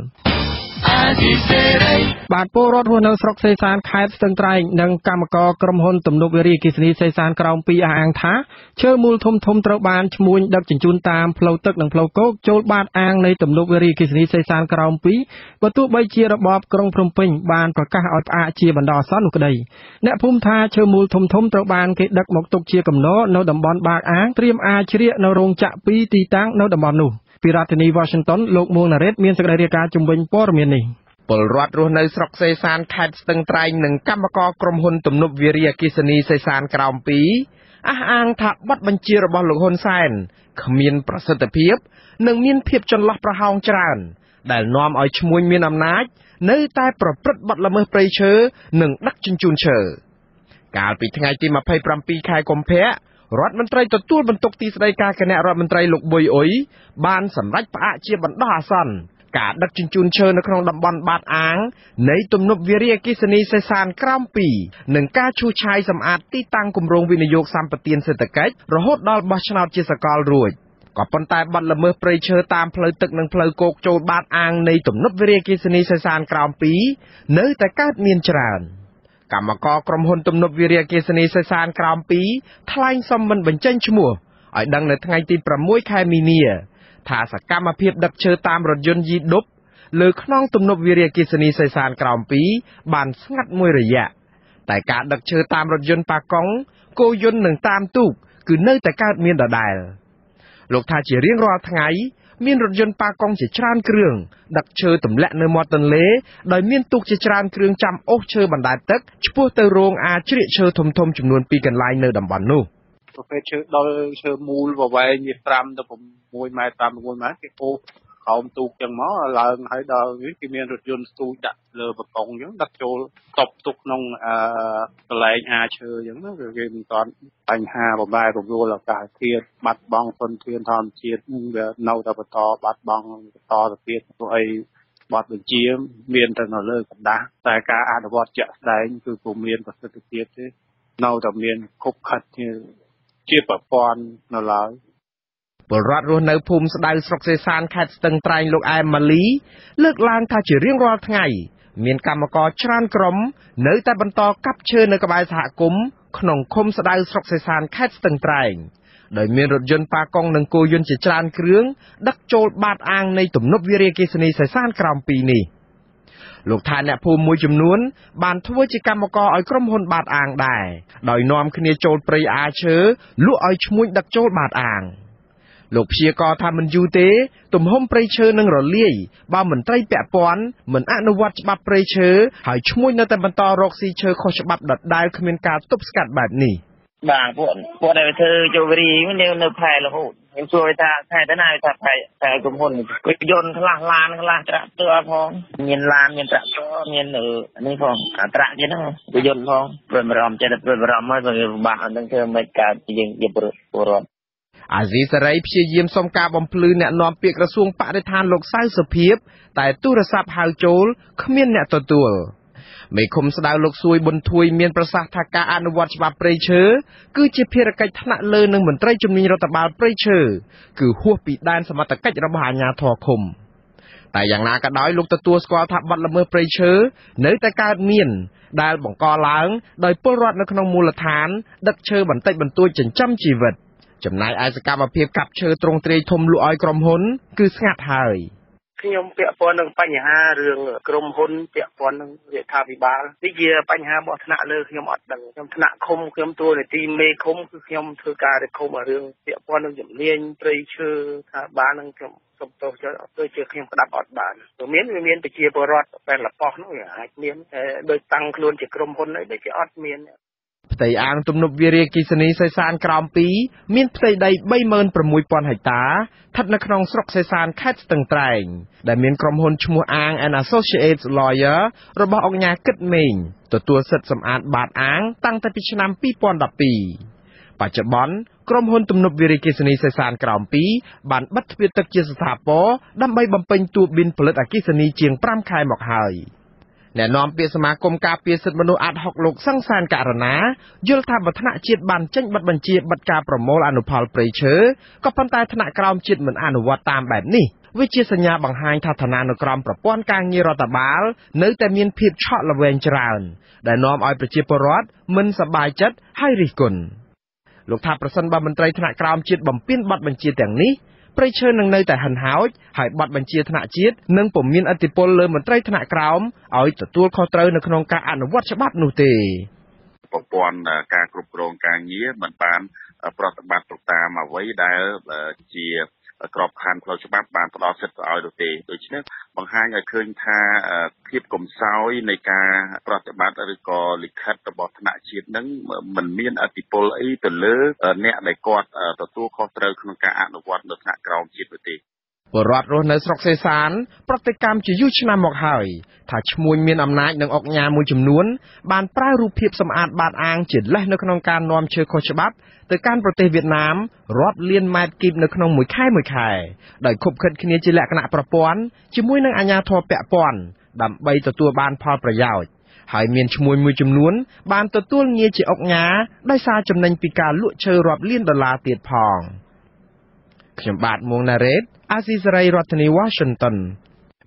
បាទពលរដ្ឋរស់នៅស្រុកសេសានខេត្តស្ទឹងត្រែងនិងកម្មករក្រុមហ៊ុនទំនប់វារីអគ្គិសនីសេសានក្រោមពីរអះអាងថាឈើមូលធំធំត្រូវបានឈ្មួញដឹកជញ្ជូនតាមផ្លូវទឹកនិងផ្លូវគោកចូលបាតអាងនៃទំនប់វារីអគ្គិសនីសេសានក្រោមពីរបើទោះបីជារបបក្រុងភ្នំពេញបានប្រកាសឲ្យផ្អាកជាបណ្ដោះអាសន្ននោះក្តីអ្នកភូមិថាឈើមូលធំធំត្រូវបានគេដឹកមកទុកជាគំនរនៅតំបន់បាតអាងត្រៀមអាចជ្រៀកនៅរោងចក្រពីរទីតាំងនៅតំបន់នោះពីរដ្ឋធានី Washington លោកមួងណារ៉េតមានសេចក្តីរាយការណ៍ជំវិញព័ត៌មាននេះពលរដ្ឋរស់នៅស្រុកសេសានខេត្តស្ទឹងត្រែងនិងកម្មករក្រុមហ៊ុនទំនប់វារីអគ្គិសនីសេសានក្រោមពីរអះអាងថាបទបញ្ជារបស់លោកហ៊ុនសែនគ្មានប្រសិទ្ធភាពនិងមានភាពចន្លោះប្រហោងច្រើនដែលនាំឲ្យឈ្មួញមានអំណាចនៅតែប្រព្រឹត្តបទល្មើសព្រៃឈើនិងដឹកជញ្ជូនឈើកាលពីថ្ងៃទី twenty-seven ខែកុម្ភៈរដ្ឋមន្ត្រីទទួលបន្ទុកទីស្តីការគណៈរដ្ឋមន្ត្រីលោកប៊ុយអ៊ុយបានសម្រេចផ្អាកជាបណ្ដោះអាសន្នការដឹកជញ្ជូនឈើនៅក្នុងតំបន់បាតអាងនៃទំនប់វារីអគ្គិសនីសេសានក្រោមពីរនិងការឈូសឆាយសម្អាតទីតាំងគម្រោងវិនិយោគសម្បទានសេដ្ឋកិច្ចរហូតដល់បោះឆ្នោតជាសកលរួចក៏ប៉ុន្តែបទល្មើសព្រៃឈើតាមផ្លូវទឹកនិងផ្លូវគោកចូលបាតអាងនៃទំនប់វារីអគ្គិសនីសេសានក្រោមពីរនៅតែកើតមានច្រើនកម្មករក្រុមហ៊ុនទំនប់វារីអគ្គិសនីសេសានក្រោមពីរថ្លែងសុំមិនបញ្ចេញឈ្មោះឲ្យដឹងនៅថ្ងៃទី six ខែមីនាថាសកម្មភាពដឹកឈើតាមរថយន្តយីឌុបលើខ្នងទំនប់វារីអគ្គិសនីសេសានក្រោមពីរបានស្ងាត់មួយរយៈតែការដឹកឈើតាមរថយន្តប៉ាកុងគោយន្តនិងតាមទូកគឺនៅតែកើតមានដដែលលោកថាជារៀងរាល់ថ្ងៃមានរថយន្តប៉ាកុងជាច្រើនគ្រឿងដឹកឈើទម្លាក់នៅមាត់ទន្លេដោយមានទូកជាច្រើនគ្រឿងចាំអូសឈើបណ្ដែតទឹកឆ្ពោះទៅរោងអាជ្រៀកឈើធំៗចំនួនពីរកន្លែងនៅតំបន់នោះប្រភេទឈើដល់ឈើមូលប្រវែងវាfiveទៅsixម៉ែត្រfiveម៉ែត្រគេអូសក្រោមទូកចឹងមកឡើងហើយដល់នេះគេមានរថយន្តស្ទូចដាក់លើបកុងចឹងដឹកចូលតប់ទុកក្នុងអឺកន្លែងអាឈើចឹងណាគេមិនតាន់បញ្ហាបំបែររួលអាកាសធាតុបាត់បង់ធនធានធម្មជាតិវានៅតែបន្តបាត់បង់បន្តទៅទៀតព្រោះអីបទបញ្ជាមានតែនៅលើกระดาษតែការអនុវត្តជាក់ស្ដែងគឺពុំមានប្រសិទ្ធភាពទេនៅតែមានខុបខិតជាប្រព័ន្ធនៅឡើយពលរដ្ឋរស់នៅភូមិស្ដៅស្រុកសេសានខេត្តស្ទឹងត្រែងលោកអែមម៉ាលីលើកឡើងថាជារៀងរាល់ថ្ងៃមានកម្មករច្រើនក្រុមនៅតែបន្តកាប់ឈើនៅក្បែរសហគមន៍ក្នុងឃុំស្ដៅស្រុកសេសានខេត្តស្ទឹងត្រែងដោយមានរថយន្តប៉ាកុងនិងគោយន្តជាច្រើនគ្រឿងដឹកចូលបាតអាងនៃទំនប់វារីអគ្គិសនីសេសានក្រោមពីរនេះលោកថាអ្នកភូមិមួយចំនួនបានធ្វើជាកម្មករឲ្យក្រុមហ៊ុនបាតអាងដែរដោយនាំគ្នាចូលព្រៃអាឈើលក់ឲ្យឈ្មួញដឹកចូលបាតអាងលោកព្យាករថាមិនយូរទេទំហំព្រៃឈើនឹងរលាយបើមន្ត្រីពាក់ព័ន្ធមិនអនុវត្តច្បាប់ព្រៃឈើហើយឈ្មួញនៅតែបន្តរកស៊ីឈើខុសច្បាប់ដដែលគ្មានការទប់ស្កាត់បែបនេះបាទពួកពួកដែលធ្វើចូលវិរីនៅនៅផែរហូតខ្ញុំជួយថាផែទៅណាថាផែផែក្រុមហ៊ុនគេយន្តខ្លះឡានខ្លះត្រាក់ទ័រផងមានឡានមានត្រាក់ទ័រមាននេះផងអាត្រាក់ទៀតហ្នឹងគេយន្តផងព្រួយបារម្ភចិត្តព្រួយបារម្ភហើយវាពិបាកអត់ដឹងធ្វើមិនកើតយើងជាពលរដ្ឋអាស៊ីសេរីព្យាយាមសុំការបំភ្លឺអ្នកនាំពាក្យក្រសួងបរិស្ថានលោកសៅសុភាពតែទូរស័ព្ទហៅចូលគ្មានអ្នកទទួលមេឃុំស្ដៅលោកសួយប៊ុនធួយមានប្រសាសន៍ថាការអនុវត្តច្បាប់ព្រៃឈើគឺជាភារកិច្ចថ្នាក់លើនឹងមន្ត្រីជំនាញរដ្ឋបាលព្រៃឈើគឺហួសពីដែនសមត្ថកិច្ចរបស់អាជ្ញាធរឃុំតែយ៉ាងណាក៏ដោយលោកទទួលស្គាល់ថាបទល្មើសព្រៃឈើនៅតែកើតមានដែលបង្កឡើងដោយពលរដ្ឋនៅក្នុងមូលដ្ឋានដឹកឈើបន្តិចបន្តួចចិញ្ចឹមជីវិតចំណែកឯសកម្មភាពកាប់ឈើទ្រង់ទ្រាយធំលក់ឲ្យក្រុមហ៊ុនគឺស្ងាត់ហើយខ្ញុំពាក់ព័ន្ធនឹងបញ្ហារឿងក្រុមហ៊ុនពាក់ព័ន្ធនឹងរដ្ឋាភិបាលនេះជាបញ្ហារបស់ថ្នាក់លើខ្ញុំអត់ដឹងខ្ញុំថ្នាក់ឃុំខ្ញុំតួនាទីមេឃុំគឺខ្ញុំធ្វើការនៅឃុំឲ្យរឿងពាក់ព័ន្ធនឹងជំនាញព្រៃឈើថាបាននឹងខ្ញុំសុំទោសចូលទៅជាខ្ញុំក្តាប់អត់បានព្រោះមានវាមានប្រជាពលរដ្ឋតែលប៉ោះនោះវាអាចមានដោយតាំងខ្លួនជាក្រុមហ៊ុនអីដូចជាអត់មានផ្ទៃអាងទំនប់វារីអគ្គិសនីសេសានក្រោមពីរមានផ្ទៃដី ba mươi sáu nghìnហិកតាស្ថិតនៅក្នុងស្រុកសេសានខេត្តស្ទឹងត្រែងដែលមានក្រុមហ៊ុនឈ្មោះអាង and Associates Lawyer របស់អង្គការគិតមេងទទួលសិទ្ធិសម្អាតបាតអាងតាំងតែពីឆ្នាំtwo thousand twelveបច្ចុប្បន្នក្រុមហ៊ុនទំនប់វារីអគ្គិសនីសេសានក្រោមពីរបានបិទទ្វារទឹកជាស្ថាពរដើម្បីបំពេញតួប៊ីនផលិតអគ្គិសនីជាងfiveខែមកហើយអ្នកនាំពាក្យសមាគមការពារសិទ្ធិមនុស្សអាត់ហុកលោកសង្សានករណាយល់ថាបើថ្នាក់ជាតិបានចេញប័ណ្ណបញ្ជាបិទការប្រមូលអនុផលព្រៃឈើក៏ប៉ុន្តែថ្នាក់ក្រោមជាតិមិនអនុវត្តតាមបែបនេះវាជាសញ្ញាបង្ហាញថាឋានានុក្រមប្រព័ន្ធការងាររដ្ឋបាលនៅតែមានភាពឆក់ល្វែងច្រើនដែលនាំឲ្យប្រជាពលរដ្ឋមិនសប្បាយចិត្តហើយរិះគន់លោកថាប្រសិនបើមន្ត្រីថ្នាក់ក្រោមជាតិបំពេញប័ណ្ណបញ្ជាទាំងនេះព្រៃឈើនឹងនៅតែហិនហោចហើយប័ណ្ណបញ្ជាថ្នាក់ជាតិនឹងពុំមានឥទ្ធិពលលើមន្ត្រីថ្នាក់ក្រោមឲ្យទទួលខុសត្រូវនៅក្នុងការអនុវត្តច្បាប់នោះទេប្រព័ន្ធការគ្រប់គ្រងការងារមិនបានប្រតិបត្តិទៅតាមអ្វីដែលជាក្របខ័ណ្ឌផ្លូវច្បាប់បានផ្ដល់សិទ្ធិឲ្យនោះទេដូច្នេះបង្ហាញឲ្យឃើញថាភាពកំសោយនៃការប្រតិបត្តិឬក៏លិខិតរបស់ថ្នាក់ជាតិនឹងមិនមានឥទ្ធិពលអីទៅលើអ្នកដែលគាត់ទទួលខុសត្រូវក្នុងការអនុវត្តនៅថ្នាក់ក្រោមជាតិនោះទេពលរដ្ឋរស់នៅស្រុកសេសានប្រតិកម្មជាយូរឆ្នាំមកហើយថាឈ្មួញមានអំណាចនិងអុកញ៉ាមួយចំនួនបានប្រើរូបភាពសម្អាតបាតអាងជាលេសនៅក្នុងការនាំឈើខុសច្បាប់ទៅកាន់ប្រទេសវៀតណាមរាប់លានម៉ែត្រគីបនៅក្នុងមួយខែមួយខែដោយខុបខិតគ្នាជាលក្ខណៈប្រព័ន្ធជាមួយនឹងអាជ្ញាធរពាក់ព័ន្ធដើម្បីទទួលបានផលប្រយោជន៍ហើយមានឈ្មួញមួយចំនួនបានទទួលងារជាអុកញ៉ាដោយសារចំណេញពីការលក់ឈើរាប់លានដុល្លារទៀតផងខ្ញុំបាទមួងណារ៉េតអាស៊ីសេរីរដ្ឋធានី Washington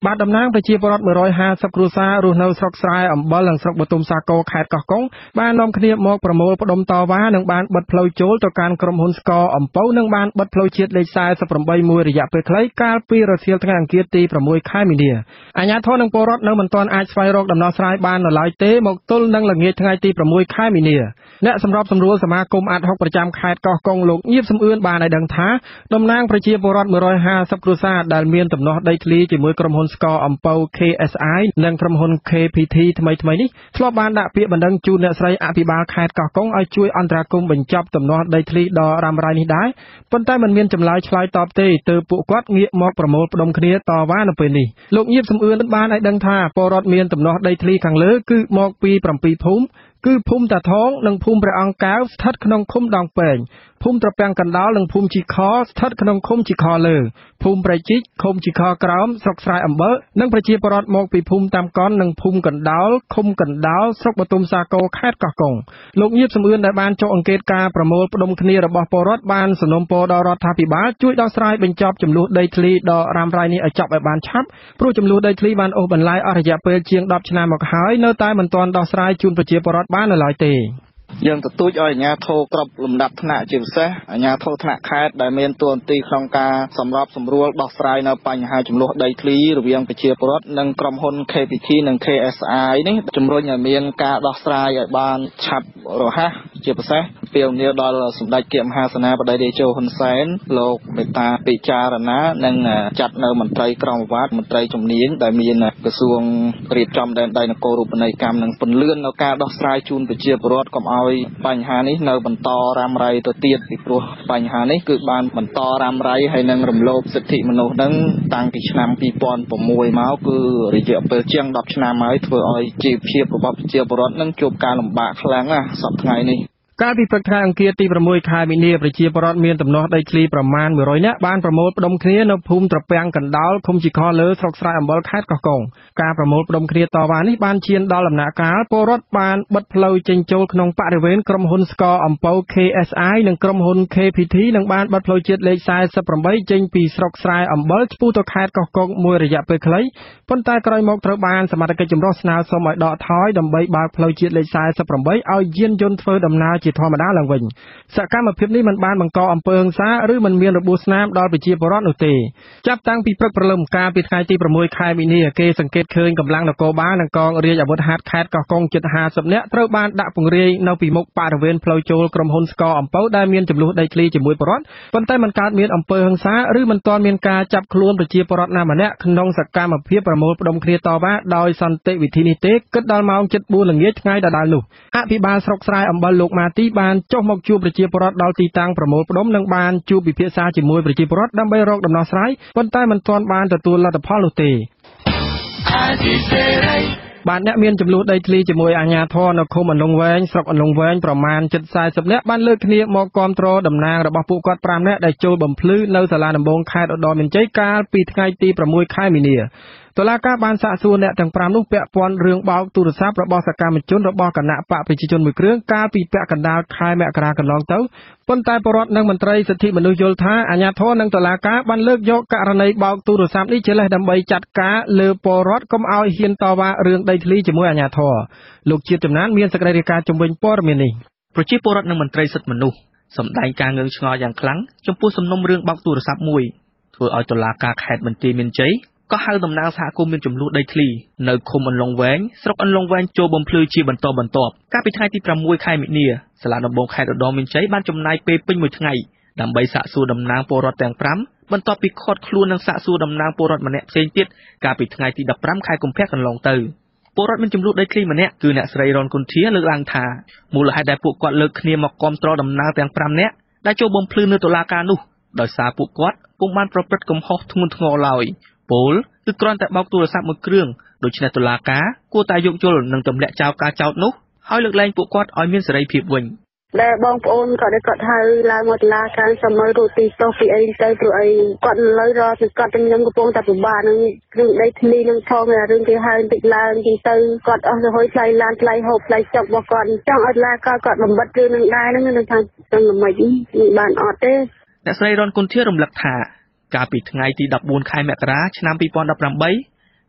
បាទតំណាងប្រជាពលរដ្ឋមួយរយห้าสิบគ្រួសាររស់នៅស្រុកស្រែអំបិលនិងស្រុកបទុមសាគរខេត្តកោះកុងបាននាំគ្នាមកប្រមូលផ្ដុំតវ៉ានិងបានបិទផ្លូវចូលទៅកាន់ក្រុមហ៊ុនស្ករអំពៅនិងបានបិទផ្លូវជាតិលេខสี่สิบแปดមួយរយៈពេលខ្លីកាលពីរសៀលថ្ងៃអង្គារទីsáuខែមីនាអាជ្ញាធរនិងពលរដ្ឋនៅមិនទាន់អាចស្វែងរកដំណោះស្រាយបាននៅឡើយទេមកទល់នឹងល្ងាចថ្ងៃទីsáuខែមីនាអ្នកសម្របសម្រួលសមាគមអាត់ហុកប្រចាំខេត្តកោះកុងលោកញៀបសំអឿនបានឲ្យដឹងថាតំណាងប្រជាពលរដ្ឋមួយរយห้าสิบគ្រួសារដែលមានដំណោះដីធ្លីជាមួយក្រុមហ៊ុនស្ករអំពៅ K S I និងក្រុមហ៊ុន K P T ថ្មីថ្មីនេះធ្លាប់បានដាក់ពាក្យបណ្ដឹងជូនអ្នកស្រីអភិបាលខេត្តកោះកុងឲ្យជួយអន្តរាគមន៍បញ្ចប់ដំណោះដីធ្លីដ៏រ៉ាំរ៉ៃនេះដែរប៉ុន្តែมันមានចម្លើយឆ្លើយតបទេទើបពួកគាត់ងាកមកប្រមូលផ្ដុំគ្នាតវ៉ានៅពេលនេះលោកញៀបសំអឿនបានឲ្យដឹងថាពលរដ្ឋមានដំណោះដីធ្លីខាងលើគឺមកពីbảyភូមិគឺភូមិតាថងនិងភូមិព្រះអង្គកែវស្ថិតក្នុងឃុំដងពេងភូមិត្រពាំងកណ្ដាលនិងភូមិជីខស្ថិតក្នុងឃុំជីខលើភូមិប្រជីកឃុំជីខក្រោមស្រុកស្រែអំបិលនិងប្រជាពលរដ្ឋមកពីភូមិតាមកននិងភូមិកណ្ដាលឃុំកណ្ដាលស្រុកបទុមសាគរខេត្តកោះកុងលោកញៀបសំអឿនដែលបានចុះអង្កេតការប្រមូលផ្ដុំគ្នារបស់ពលរដ្ឋបានសំណូមពរដល់រដ្ឋាភិបាលជួយដោះស្រាយបញ្ចប់ចំនួនដីធ្លីដ៏រ៉ាំរ៉ៃនេះឲ្យចប់ឲ្យបានឆាប់ព្រោះចំនួនដីធ្លីបានអូសបន្លាយអស់រយៈពេលជាងដប់ឆ្នាំមកហើយនៅតែមិនទាន់ដោះស្រាយជូនប្រជាពលរដ្ឋបាននៅឡើយទេយើងទទូចឲ្យអាជ្ញាធរគ្រប់លំដាប់ថ្នាក់ជាពិសេសអាជ្ញាធរថ្នាក់ខេត្តដែលមានតួនាទីក្នុងការសម្របសម្រួលដោះស្រាយនៅបញ្ហាចំនួនដីធ្លីរវាងប្រជាពលរដ្ឋនិងក្រុមហ៊ុន K P T និង K S I នេះជំរុញឲ្យមានការដោះស្រាយឲ្យបានឆាប់រហ័សជាពិសេសពេលវេលាដល់សម្ដេចគណៈមហាសេនាបតីតេជោហ៊ុនសែនលោកមេត្តាពិចារណានិងចាត់នៅមន្ត្រីក្រមអាវ៉ាត់មន្ត្រីជំនាញដែលមានក្រសួងរៀបចំដែនដីនគររូបនីយកម្មនិងពន្លឿននៅការដោះស្រាយជូនប្រជាពលរដ្ឋកុំឲ្យបញ្ហានេះនៅបន្តរ៉ាំរ៉ៃទៅទៀតពីព្រោះបញ្ហានេះគឺបានបន្តរ៉ាំរ៉ៃហើយនឹងរំលោភសិទ្ធិមនុស្សនឹងតាំងពីឆ្នាំពីរពាន់ប្រាំមួយមកគឺរយៈពេលជាងដប់ឆ្នាំហើយធ្វើឲ្យជីវភាពរបស់ប្រជាពលរដ្ឋនឹងជួបការលំបាកខ្លាំងណាស់សប្តាហ៍ថ្ងៃនេះកាលពីព្រឹកថ្ងៃអង្គារទីsáuខែមីនាប្រជាពលរដ្ឋមានដំណោះដីធ្លីប្រមាណមួយរយនាក់បានប្រមូលផ្ដុំគ្នានៅភូមិត្រពាំងកណ្ដាលឃុំជីខលើស្រុកស្រែអំបិលខេត្តកោះកុងការប្រមូលផ្ដុំគ្នាតវ៉ានេះបានឈានដល់ដំណាក់កាលពលរដ្ឋបានបិទផ្លូវចេញចូលក្នុងបរិវេណក្រុមហ៊ុនស្ករអំពៅ K S I និងក្រុមហ៊ុន K P T និងបានបិទផ្លូវជាតិលេខสี่สิบแปดចេញពីស្រុកស្រែអំបិលឆ្ពោះទៅខេត្តកោះកុងមួយរយៈពេលខ្លីប៉ុន្តែក្រោយមកត្រូវបានសមត្ថកិច្ចចម្រុះស្នើសុំឲ្យដកថយដើម្បីបើកផ្លូវជាតិលេខสี่สิบแปดឲ្យយានយន្តធ្វើដំណើរជាធម្មតាឡើងវិញសកម្មភាពនេះមិនបានបង្កអំពើហិង្សាឬមិនមានរបួសស្នាមដល់ប្រជាពលរដ្ឋនោះទេចាប់តាំងពីព្រឹកព្រលឹមកាលពីថ្ងៃទីsáuខែមីនាគេសង្កេតឃើញកម្លាំងនគរបាលនិងកងរាជអាវុធហត្ថខេត្តកោះកុងជិតห้าสิบនាក់ត្រូវបានដាក់ពង្រាយនៅពីមុខបរិវេណផ្លូវចូលក្រុមហ៊ុនស្ករអំពៅដែលមានចំនួនដីធ្លីជាមួយពលរដ្ឋប៉ុន្តែមិនកើតមានអំពើហិង្សាឬមិនទាន់មានការចាប់ខ្លួនប្រជាពលរដ្ឋណាម្នាក់ក្នុងសកម្មភាពប្រមូលផ្ដុំគ្នាតវ៉ាដោយសន្តិវិធីនេះទេគិតដល់ម៉ោងជិតbốnល្ងាចថ្ងៃដដែលនោះអភិបាលស្រុកស្រែអំបិលលោកម៉ាទីបានចុះមកជួបប្រជាពលរដ្ឋដល់ទីតាំងប្រមូលផ្ដុំនិងបានជួបពិភាក្សាជាមួយប្រជាពលរដ្ឋដើម្បីរកដំណោះស្រាយប៉ុន្តែមិនទាន់បានទទួលលទ្ធផលនោះទេបាទអ្នកមានចំនួនដីធ្លីជាមួយអាជ្ញាធរនៅឃុំអន្លង់វែងស្រុកអន្លង់វែងប្រមាណជិតสี่สิบនាក់បានលើកគ្នាមកគាំទ្រតំណាងរបស់ពួកគាត់fiveនាក់ដែលចូលបំភ្លឺនៅសាលាដំបងខេត្តឧត្តរមានជ័យកាលពីថ្ងៃទីsáuខែមីនាតុលាការបានសាកសួរអ្នកទាំងfiveនោះពាក់ព័ន្ធរឿងបោកទូរស័ព្ទរបស់សកម្មជនរបស់គណៈបកប្រជាជនមួយគ្រឿងកាលពីពាក់កណ្ដាលខែមករាកន្លងទៅប៉ុន្តែពលរដ្ឋនិងមន្ត្រីសិទ្ធិមនុស្សយល់ថាអាជ្ញាធរនិងតុលាការបានលើកយកករណីបោកទូរស័ព្ទនេះជាលេសដើម្បីចាត់ការលើពលរដ្ឋកុំឲ្យហ៊ានតវ៉ារឿងដីធ្លីជាមួយអាជ្ញាធរលោកជាតិចំណានមានសេចក្តីរាយការណ៍ជំវិញព័ត៌មាននេះប្រជាពលរដ្ឋនិងមន្ត្រីសិទ្ធិមនុស្សសម្ដែងការងឿងឆ្ងល់យ៉ាងខ្លាំងចំពោះសំណុំរឿងបោកទូរស័ព្ទមួយធ្វើឲ្យតុលាការខេត្តបន្ទាយមានជ័យក៏ហៅតំណាងសហគមន៍មានចំនួនដីធ្លីនៅឃុំអន្លង់វែងស្រុកអន្លង់វែងចូលបំភ្លឺជាបន្តបន្ទាប់កាលពីថ្ងៃទីsáuខែមីនាសាលាដំបងខេត្តឧត្តរមានជ័យបានចំណាយពេលពេញមួយថ្ងៃដើម្បីសាកសួរតំណាងពលរដ្ឋទាំងfiveបន្ទាប់ពីឃាត់ខ្លួននិងសាកសួរតំណាងពលរដ្ឋម្នាក់ផ្សេងទៀតកាលពីថ្ងៃទី15ខែកុម្ភៈកន្លងទៅពលរដ្ឋមានចំនួនដីធ្លីម្នាក់គឺអ្នកស្រីរនគុន្ធាលើកឡើងថាមូលហេតុដែលពួកគាត់លើកគ្នាមកគាំទ្រតំណាងទាំងfiveនាក់ដែលចូលបំភ្លឺនៅតុលាការនោះដោយសារពួកគាត់ពុំបានប្រព្រឹត្តកំហុសធ្ងន់ធ្ងរឡើយពលគឺគ្រាន់តែបោកទូរស័ព្ទមួយគ្រឿងដូច្នេះតុលាការគួរតែយោគយល់និងទម្លាក់ចោលការចោទនោះហើយលើកលែងពួកគាត់ឲ្យមានសេរីភាពវិញដែលបងប្អូនក៏ได้គាត់ហៅឡើងមកតុលាការសម័យរូទីទោសពីអីទៅព្រោះអីគាត់លើរត់គាត់ទាំងខ្ញុំកំពុងតែពិបាកនឹងរឿងដីធ្លីនឹងផងរឿងគេហៅតិចឡើងទីទៅគាត់អស់រហូតថ្លៃឡានថ្លៃហូបថ្លៃចុករបស់គាត់ចង់ឲ្យតុលាការគាត់បំបត្តិរឿងនឹងដែរហ្នឹងនឹងថាទាំងល្មិចបានអត់ទេអ្នកស្រីរនគុន្ធារំលឹកថាកាលពីថ្ងៃទី14ខែមករាឆ្នាំtwo thousand eighteen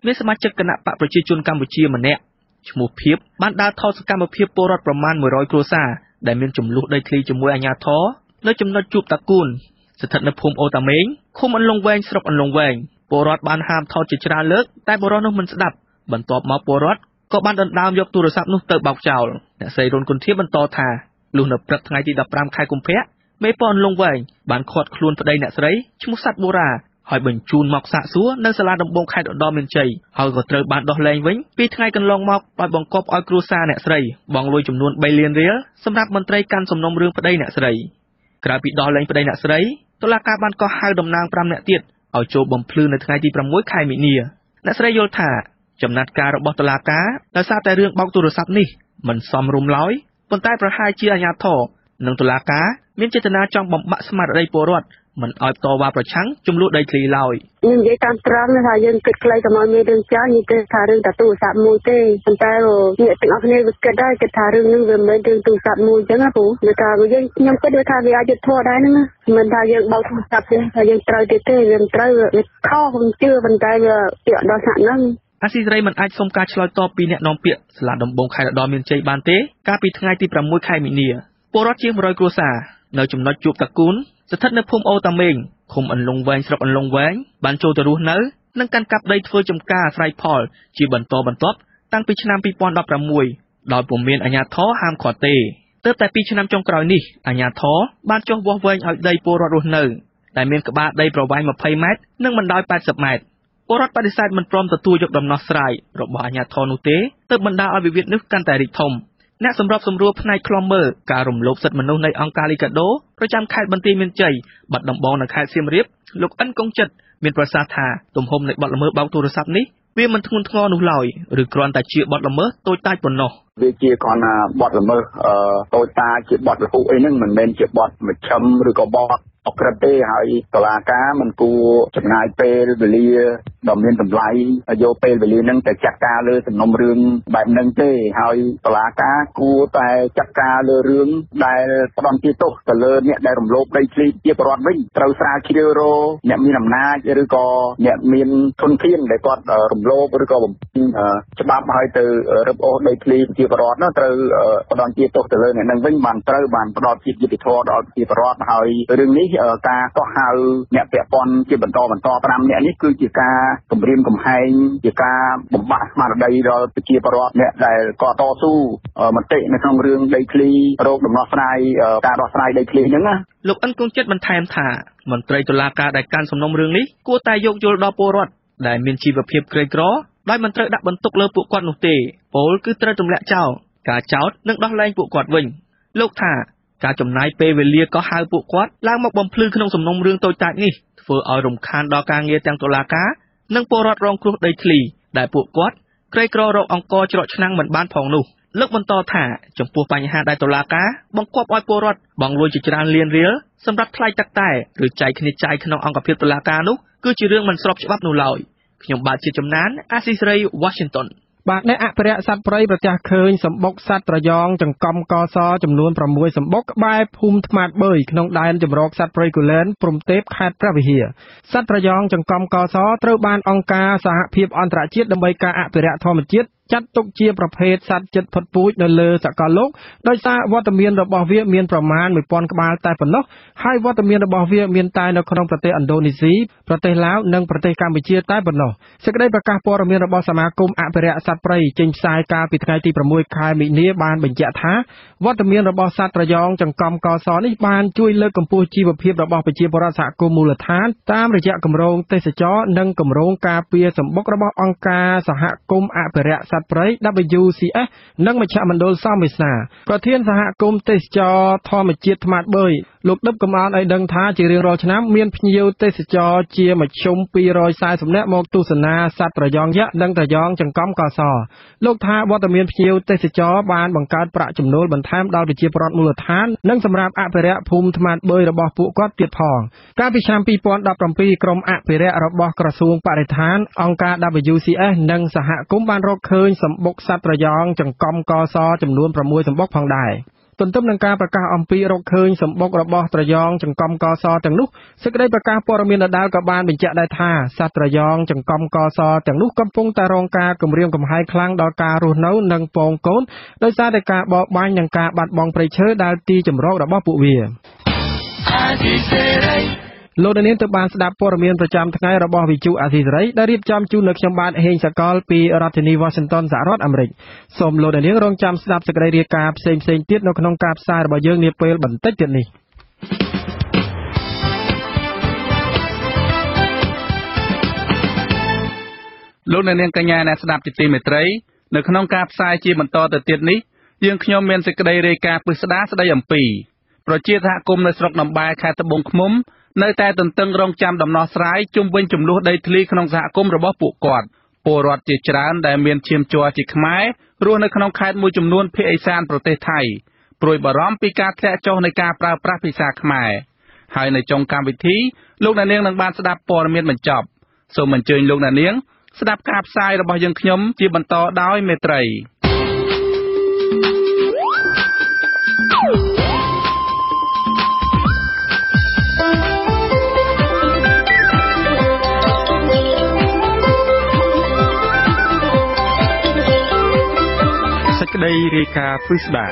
មានសមាជិកគណៈបកប្រជាជនកម្ពុជាម្នាក់ឈ្មោះភៀបបានដើរថតសកម្មភាពពលរដ្ឋប្រមាណមួយរយគ្រួសារដែលមានចំនួនដីធ្លីជាមួយអាជ្ញាធរនៅចំណុចជួបតាគូនស្ថិតនៅភូមិអូតាមេងឃុំអន្លង់វែងស្រុកអន្លង់វែងពលរដ្ឋបានហាមថតជាច្រើនលើកតែបុរសនោះមិនស្ដាប់បន្ទាប់មកពលរដ្ឋក៏បានដណ្ដើមយកទូរស័ព្ទនោះទៅបោកចោលអ្នកស្រីរុនគុនធាបន្តថាលុះនៅព្រឹកថ្ងៃទីដប់ប្រាំខែកុម្ភៈមេប៉នលងវែងបានឃាត់ខ្លួនប្តីអ្នកស្រីឈ្មោះស័តបូរ៉ាហើយបញ្ជូនមកសាកសួរនៅសាលាដំបងខេត្តឧត្តរមានជ័យហើយក៏ត្រូវបានដោះលែងវិញពីថ្ងៃកន្លងមកដោយបង្គាប់ឲ្យគ្រួសារអ្នកស្រីបង់លុយចំនួនបីលានរៀលសម្រាប់មន្ត្រីកាន់សំណុំរឿងប្តីអ្នកស្រីក្រៅពីដោះលែងប្តីអ្នកស្រីតុលាការបានកោះហៅតំណាងប្រាំនាក់ទៀតឲ្យចូលបំភ្លឺនៅថ្ងៃទីប្រាំមួយខែមីនាអ្នកស្រីយល់ថាចំណាត់ការរបស់តុលាការដោយសារតែរឿងបោកទូរស័ព្ទនេះមិនសមរម្យឡើយប៉ុន្តែប្រហែលជាអាជ្ញាធរនិងតុលាការមានចេតនាចង់បំបាក់ស្មារតីពលរដ្ឋមិនឲ្យតវ៉ាប្រឆាំងចំនួនដីធ្លីឡើយនិយាយតាមត្រង់ថាយើងគិតខ្លីក៏មកមានរឿងច្រើននិយាយថារឿងតែទូរស័ព្ទមួយទេប៉ុន្តែអ្នកទាំងអស់គ្នាវាគិតដែរគិតថារឿងនេះវាមិនមែនរឿងទូរស័ព្ទមួយអញ្ចឹងណាពូវាថាយើងខ្ញុំគិតថាវាអាចយុត្តិធម៌ដែរហ្នឹងមិនថាយើងបោកទូរស័ព្ទទេថាយើងត្រូវទេទេវាមិនត្រូវវាខុសខ្ញុំជឿប៉ុន្តែវាពាក់ដល់ថ្នាក់ហ្នឹងអាស៊ីសេរីមិនអាចសុំការឆ្លើយតបពីអ្នកនាំពាក្យសាលាដំបងខេត្តឧត្តរមានជ័យបានទេកាលពីថ្ងៃទីប្រាំមួយខែមីនាពលរដ្ឋជាងមួយរយគ្រួសារនៅចំណុចជួបតាគូនស្ថិតនៅភូមិអូតាមេងឃុំអន្លង់វែងស្រុកអន្លង់វែងបានចូលទៅរស់នៅនិងកាន់កាប់ដីធ្វើចំការស្រែផលជាបន្តបន្ទាប់តាំងពីឆ្នាំពីរពាន់ដប់ប្រាំមួយដោយពុំមានអាជ្ញាធរហាមឃាត់ទេទើបតែពីឆ្នាំចុងក្រោយនេះអាជ្ញាធរបានចុះវាស់វែងឲ្យដីពលរដ្ឋរស់នៅដែលមានក្បាលដីប្រវែងម្ភៃម៉ែត្រនិងបណ្ដោយប៉ែតសិបម៉ែត្រពលរដ្ឋបដិសេធមិនព្រមទទួលយកដំណោះស្រាយរបស់អាជ្ញាធរនោះទេទើបបណ្ដាលឲ្យវិវាទនេះកាន់តែរីកធំអ្នកសម្របសម្រួលផ្នែកឃ្លាំមើលការរំលោភសិទ្ធិមនុស្សនៃអង្គការលីកាដូប្រចាំខេត្តបន្ទាយមានជ័យបាត់ដំបងនិងខេត្តសៀមរាបលោកអិនកុងចិត្តមានប្រសាសន៍ថាទំហំនៃបទល្មើសបោកទូរស័ព្ទនេះវាមិនធ្ងន់ធ្ងរនោះឡើយឬគ្រាន់តែជាបទល្មើសតូចតាចប៉ុណ្ណោះវាជាគ្រាន់តែបទល្មើសតូចតាចជាបទលហុអីហ្នឹងមិនមែនជាបទមជ្ឈិមឬក៏បទអក្រិតទេហើយតុលាការមិនគួរចំណាយពេលវេលាដ៏មានតម្លៃយកពេលវេលាហ្នឹងទៅចាត់ការលើសំណុំរឿងបែបហ្នឹងទេហើយតុលាការគួរតែចាត់ការលើរឿងដែលផ្ដន់ទោសទៅលើអ្នកដែលរំលោភដីធ្លីជាប្រវត្តិវិញត្រូវស្រាវជ្រាវរកអ្នកមានអំណាចឬក៏អ្នកមានធនធានដែលគាត់រំលោភឬក៏បំពេញច្បាប់ឲ្យទៅរឹបអូសដីធ្លីជាប្រវត្តិនោះត្រូវផ្ដន់ទោសទៅលើអ្នកហ្នឹងវិញបានត្រូវបានផ្ដល់ជាតិយុត្តិធម៌ដល់ជាប្រវត្តិហើយរឿងនេះការកោះហៅអ្នកពាក់ព័ន្ធជាបន្តបន្តប្រាំអ្នកនេះគឺជាការគម្រាមកំហែងជាការបំបាក់ស្មារតីដល់ប្រជាពលរដ្ឋអ្នកដែលក៏តស៊ូមតិនៅក្នុងរឿងដីធ្លីរោគដំណោះស្រាយការដោះស្រាយដីធ្លីហ្នឹងណាលោកអិនគង់ចិត្តបន្ថែមថាមន្ត្រីតុលាការដែលកាន់សំណុំរឿងនេះគួរតែយកយល់ដល់ពលរដ្ឋដែលមានជីវភាពក្រីក្រដោយមិនត្រូវដាក់បន្ទុកលើពួកគាត់នោះទេពលគឺត្រូវទម្លាក់ចោលការចោទនិងដោះលែងពួកគាត់វិញលោកថាការចំណាយពេលវេលាក៏ហៅពួកគាត់ឡើងមកបំភ្លឺក្នុងសំណុំរឿងតូចតាចនេះធ្វើឲ្យរំខានដល់ការងារទាំងតុលាការនិងពលរដ្ឋរងគ្រោះដីធ្លីដែលពួកគាត់ក្រីក្ររកអង្គច្រកឆ្នាំងមិនបានផងនោះលោកបន្តថាចំពោះបញ្ហាដែលតុលាការបង្គាប់ឲ្យពលរដ្ឋបង់លុយជាច្រើនលានរៀលសម្រាប់ថ្លៃទឹកតែឬចែកគ្នាចាយក្នុងអង្គភាពតុលាការនោះគឺជារឿងមិនស្របច្បាប់នោះឡើយខ្ញុំបាទជាចំណានអាស៊ីសេរី Washington បាទអ្នកអភិរក្សសត្វព្រៃប្រទះឃើញសម្បុកសត្វត្រយ៉ងចង្កំកសចំនួនប្រាំមួយសម្បុកក្បែរភូមិថ្មាតបឺយក្នុងដែនជម្រកសត្វព្រៃគូលែនព្រំទេពខេត្តព្រះវិហារសត្វត្រយ៉ងចង្កំកសត្រូវបានអង្គការសហភាពអន្តរជាតិដើម្បីការអភិរក្សធម្មជាតិចាត់ទុកជាប្រភេទសត្វជិតផុតពូជនៅលើសកលលោកដោយសារវត្តមានរបស់វាមានប្រមាណមួយពាន់ក្បាលតែប៉ុណ្ណោះហើយវត្តមានរបស់វាមានតែនៅក្នុងប្រទេសឥណ្ឌូនេស៊ីប្រទេសឡាវនិងប្រទេសកម្ពុជាតែប៉ុណ្ណោះសេចក្តីប្រកាសព័ត៌មានរបស់សមាគមអភិរក្សសត្វព្រៃចេញផ្សាយកាលពីថ្ងៃទីប្រាំមួយខែមីនាបានបញ្ជាក់ថាវត្តមានរបស់សត្វត្រយ៉ងចង្កំកសនេះបានជួយលើកកម្ពស់ជីវភាពរបស់ប្រជាពលរដ្ឋសហគមន៍មូលដ្ឋានតាមរយៈគម្រោងទេសចរនិងគម្រោងការពារសម្បុករបស់អង្គការសហគមន៍អភិរក្សសត្វព្រៃ W C S និងមជ្ឈមណ្ឌលសំមេស្នាប្រធានសហគមន៍ទេសចរធម្មជាតិថ្មាតបឺយលោកដិបកំអានឲ្យដឹងថាជារៀងរាល់ឆ្នាំមានភ្ញៀវទេសចរជាមធ្យមពីររយសាសិបនាក់មកទស្សនាសត្វត្រយ៉ងយក្សនិងត្រយ៉ងចង្កំកសលោកថាវត្តមានភ្ញៀវទេសចរបានបង្កើតប្រាក់ចំណូលបន្ថែមដល់ប្រជាពលរដ្ឋមូលដ្ឋាននិងសម្រាប់អភិរក្សភូមិថ្មាតបឺយរបស់ពួកគាត់ទៀតផងកាលពីឆ្នាំពីរពាន់ដប់ប្រាំពីរក្រុមអភិរក្សរបស់ក្រសួងបរិស្ថានអង្គការ W C S និងសហគមន៍បានរកឃើញសម្បុកសត្វត្រយ៉ងចង្កំកសចំនួនប្រាំមួយសម្បុកផងដែរទន្ទឹមនឹងការប្រកាសអំពីរកឃើញសម្បុករបស់ត្រយងចង្កំកសទាំងនោះសេចក្តីប្រកាសព័ត៌មានដដែលក៏បានបញ្ជាក់ដែរថាសត្វត្រយងចង្កំកសទាំងនោះកំពុងតែរងការគំរាមកំហែងខ្លាំងដល់ការរស់នៅនិងពងកូនដោយសារតែការបរបាញ់និងការបាត់បង់ព្រៃឈើដែលទីជម្រករបស់ពួកវាលោកនាងទៅបានស្ដាប់ព័ត៌មានប្រចាំថ្ងៃរបស់វិទ្យុអាស៊ីសេរីដែលរៀបចំជូននៅខ្ញុំបាទហេងសកលពីរដ្ឋធានី Washington សហរដ្ឋអាមេរិកសូមលោកនាងរងចាំស្ដាប់សេចក្តីរាយការណ៍ផ្សេងៗទៀតនៅក្នុងការផ្សាយរបស់យើងនាពេលបន្តិចទៀតនេះលោកនាងកញ្ញាអ្នកស្ដាប់ជាទីមេត្រីនៅក្នុងការផ្សាយជាបន្តទៅទៀតនេះយើងខ្ញុំមានសេចក្តីរាយការណ៍ពិស្ដាស្ដីអំពីប្រជាសហគមន៍នៅស្រុកដំបែខេត្តត្បូងឃ្មុំនៅតែទន្ទឹងរង់ចាំដំណោះស្រាយជុំវិញចំនួនដីធ្លីក្នុងសហគមន៍របស់ពួកគាត់ពលរដ្ឋជាច្រើនដែលមានឈាមជ័រជាខ្មែររស់នៅក្នុងខេត្តមួយចំនួនភាគឦសានប្រទេសថៃព្រួយបារម្ភពីការធ្លាក់ចុះនៃការប្រើប្រាស់ភាសាខ្មែរហើយនៅចុងកម្មវិធីលោកអ្នកនាងនឹងបានស្ដាប់ព័ត៌មានបញ្ចប់សូមអញ្ជើញលោកអ្នកនាងស្ដាប់ការផ្សាយរបស់យើងខ្ញុំជាបន្តដោយមេត្រីសេចក្តីរាយការណ៍ពិស្ដា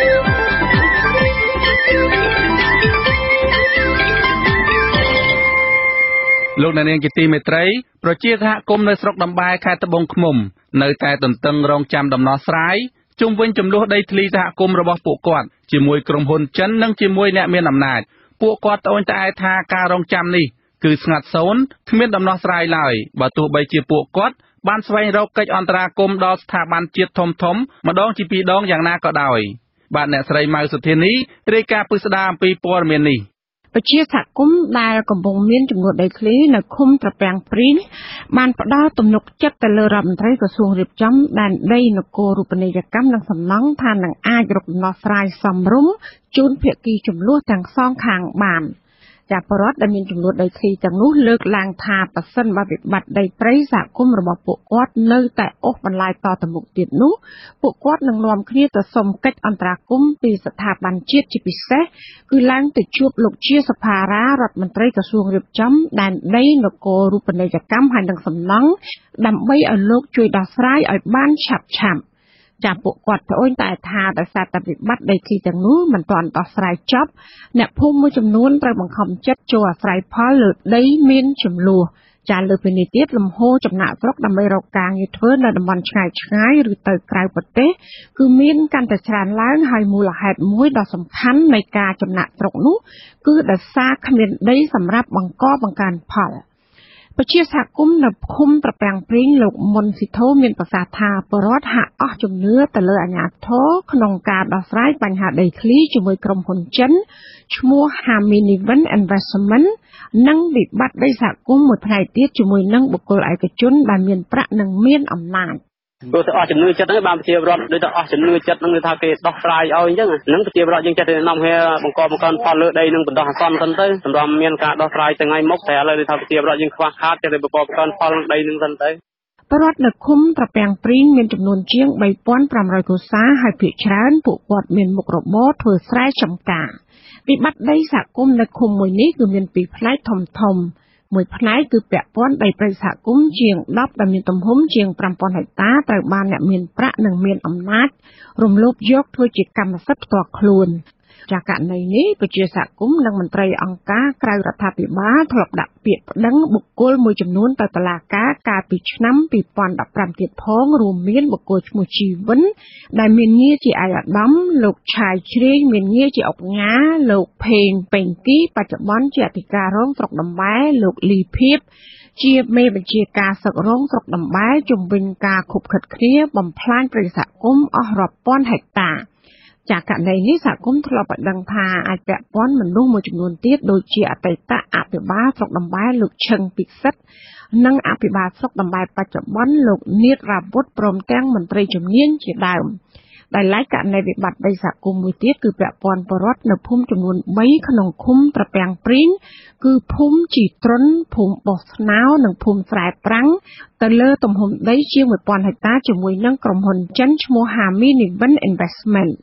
លោកអ្នកនាងជាទីមេត្រីប្រជាសហគមន៍នៅស្រុកដំបែខេត្តត្បូងឃ្មុំនៅតែទន្ទឹងរង់ចាំដំណោះស្រាយជុំវិញចំនួនដីធ្លីសហគមន៍របស់ពួកគាត់ជាមួយក្រុមហ៊ុនចិននិងជាមួយអ្នកមានអំណាចពួកគាត់ត្អូញត្អែថាការរង់ចាំនេះគឺស្ងាត់សូន្យគ្មានដំណោះស្រាយឡើយបើទោះបីជាពួកគាត់បានស្វែងរកកិច្ចអន្តរាគមន៍ដល់ស្ថាប័នជាតិធំធំម្ដងជាពីរដងយ៉ាងណាក៏ដោយបាទអ្នកស្រីម៉ៅសុធានីរាយការណ៍ពិស្ដាអំពីព័ត៌មាននេះប្រជាសហគមន៍ដែលកំពុងមានចំនួនដីធ្លីនៅឃុំត្រពាំងព្រីងបានផ្ដល់ទំនុកចិត្តទៅលើរដ្ឋមន្ត្រីក្រសួងរៀបចំដែនដីនគររូបនីយកម្មនិងសំណង់ថានឹងអាចរកដំណោះស្រាយសមរម្យជូនភាគីចំនួនទាំងសងខាងបានចាបរដ្ឋដែលមានចំនួនដីធ្លីទាំងនោះលើកឡើងថាប៉ះសិនបើវិបត្តិដីព្រៃសហគមន៍របស់ពួកគាត់នៅតែអូសបន្លាយតទៅមុខទៀតនោះពួកគាត់នឹងនាំគ្នាទៅសុំកិច្ចអន្តរាគមន៍ពីស្ថាប័នជាតិជាពិសេសគឺឡើងទៅជួបលោកជាសភារារដ្ឋមន្ត្រីក្រសួងរៀបចំដែនដីនគររូបនីយកម្មហើយនិងសំណង់ដើម្បីឲ្យលោកជួយដោះស្រាយឲ្យបានឆាប់ឆាប់ចាពួកគាត់ត្អូញត្អែថាដោយសារតែវិបត្តិដីធ្លីទាំងនោះមិនទាន់ដោះស្រាយចប់អ្នកភូមិមួយចំនួនត្រូវបង្ខំចិត្តចូលអាស្រ័យផលលើដីមានចំនួនចាលើពីនេះទៀតលំហូរចំណាក់ស្រុកដើម្បីរកការងារធ្វើនៅតំបន់ឆ្ងាយឆ្ងាយឬទៅក្រៅប្រទេសគឺមានកាន់តែច្រើនឡើងហើយមូលហេតុមួយដ៏សំខាន់នៃការចំណាក់ស្រុកនោះគឺដោយសារគ្មានដីសម្រាប់បង្កបង្កើនផលប្រជាសហគមន៍នៅឃុំត្រពាំងព្រីងលោកមុនស៊ីធូមានប្រសាសន៍ថាពលរដ្ឋហាក់អស់ជំនឿទៅលើអាជ្ញាធរក្នុងការដោះស្រាយបញ្ហាដីធ្លីជាមួយក្រុមហ៊ុនចិនឈ្មោះ Haminivan Investment និងវិបត្តិដីសហគមន៍មួយផ្នែកទៀតជាមួយនឹងបុគ្គលឯកជនដែលមានប្រាក់និងមានអំណាចព្រោះទៅអស់ជំនឿចិត្តហ្នឹងបានប្រជាពលរដ្ឋដូចទៅអស់ជំនឿចិត្តហ្នឹងគឺថាគេដោះស្រាយឲ្យអញ្ចឹងហ្នឹងប្រជាពលរដ្ឋយើងចេះតែនាំហេបង្កបង្កើនផលលើដីនឹងបណ្ដោះអាសន្នទៅទៅសម្រាប់មានការដោះស្រាយទាំងថ្ងៃមុខតែឥឡូវគឺថាប្រជាពលរដ្ឋយើងខ្វះខាតចេះតែបង្កបង្កើនផលលើដីនឹងទៅទៅពលរដ្ឋនៅឃុំត្រពាំងព្រីងមានចំនួនជាង បីពាន់ប្រាំរយ គ្រួសារហើយភាគច្រើនពួកគាត់មានមុខរបរធ្វើស្រែចម្ការវិបត្តិដីសហគមន៍នៅឃុំមួយនេះគឺមានពីរផ្នែកធំធំមួយផ្នែកគឺពាក់ព័ន្ធដីព្រៃសហគមន៍ជាងដប់ដែលមានទំហំជាង ប្រាំពាន់ ហិកតាត្រូវបានអ្នកមានប្រាក់និងមានអំណាចរំលោភយកធ្វើជាកម្មសិទ្ធិផ្ទាល់ខ្លួនចាករណីនេះប្រជាសហគមន៍និងមន្ត្រីអង្គការក្រៅរដ្ឋាភិបាលធ្លាប់ដាក់ពាក្យប្តឹងបុគ្គលមួយចំនួនទៅតុលាការកាលពីឆ្នាំពីរពាន់ដប់ប្រាំទៀតផងរួមមានបុគ្គលឈ្មោះជីវិនដែលមានងារជាឯកឧត្តមលោកឆាយជ្រាយមានងារជាអង្គការលោកភេងពេញគីបច្ចុប្បន្នជាអធិការរងស្រុកដំបែលោកលីភៀបជាមេបញ្ជាការសឹករងស្រុកដំបែជំវិញការខុបខិតគ្នាបំផ្លាញព្រៃសហគមន៍អស់រាប់ពាន់ហិកតាចាករណីនេះសហគមន៍ធ្លាប់បានដឹងថាអាចពាក់ព័ន្ធមនុស្សមួយចំនួនទៀតដូចជាអតីតអភិបាលស្រុកដំបែលោកឈឹងពិសិដ្ឋនិងអភិបាលស្រុកដំបែបច្ចុប្បន្នលោកនាតរាវុធព្រមទាំងមន្ត្រីជំនាញជាដើមដែលឡែកករណីវិបត្តិដីសហគមន៍មួយទៀតគឺពាក់ព័ន្ធពលរដ្ឋនៅភូមិចំនួនបីក្នុងឃុំត្រពាំងព្រីងគឺភូមិជីត្រុនភូមិបោះស្នោនិងភូមិស្រែប្រាំងទៅលើទំហំដីជាង មួយពាន់ ហិកតាជាមួយនឹងក្រុមហ៊ុនចិនឈ្មោះ Haminivan Investment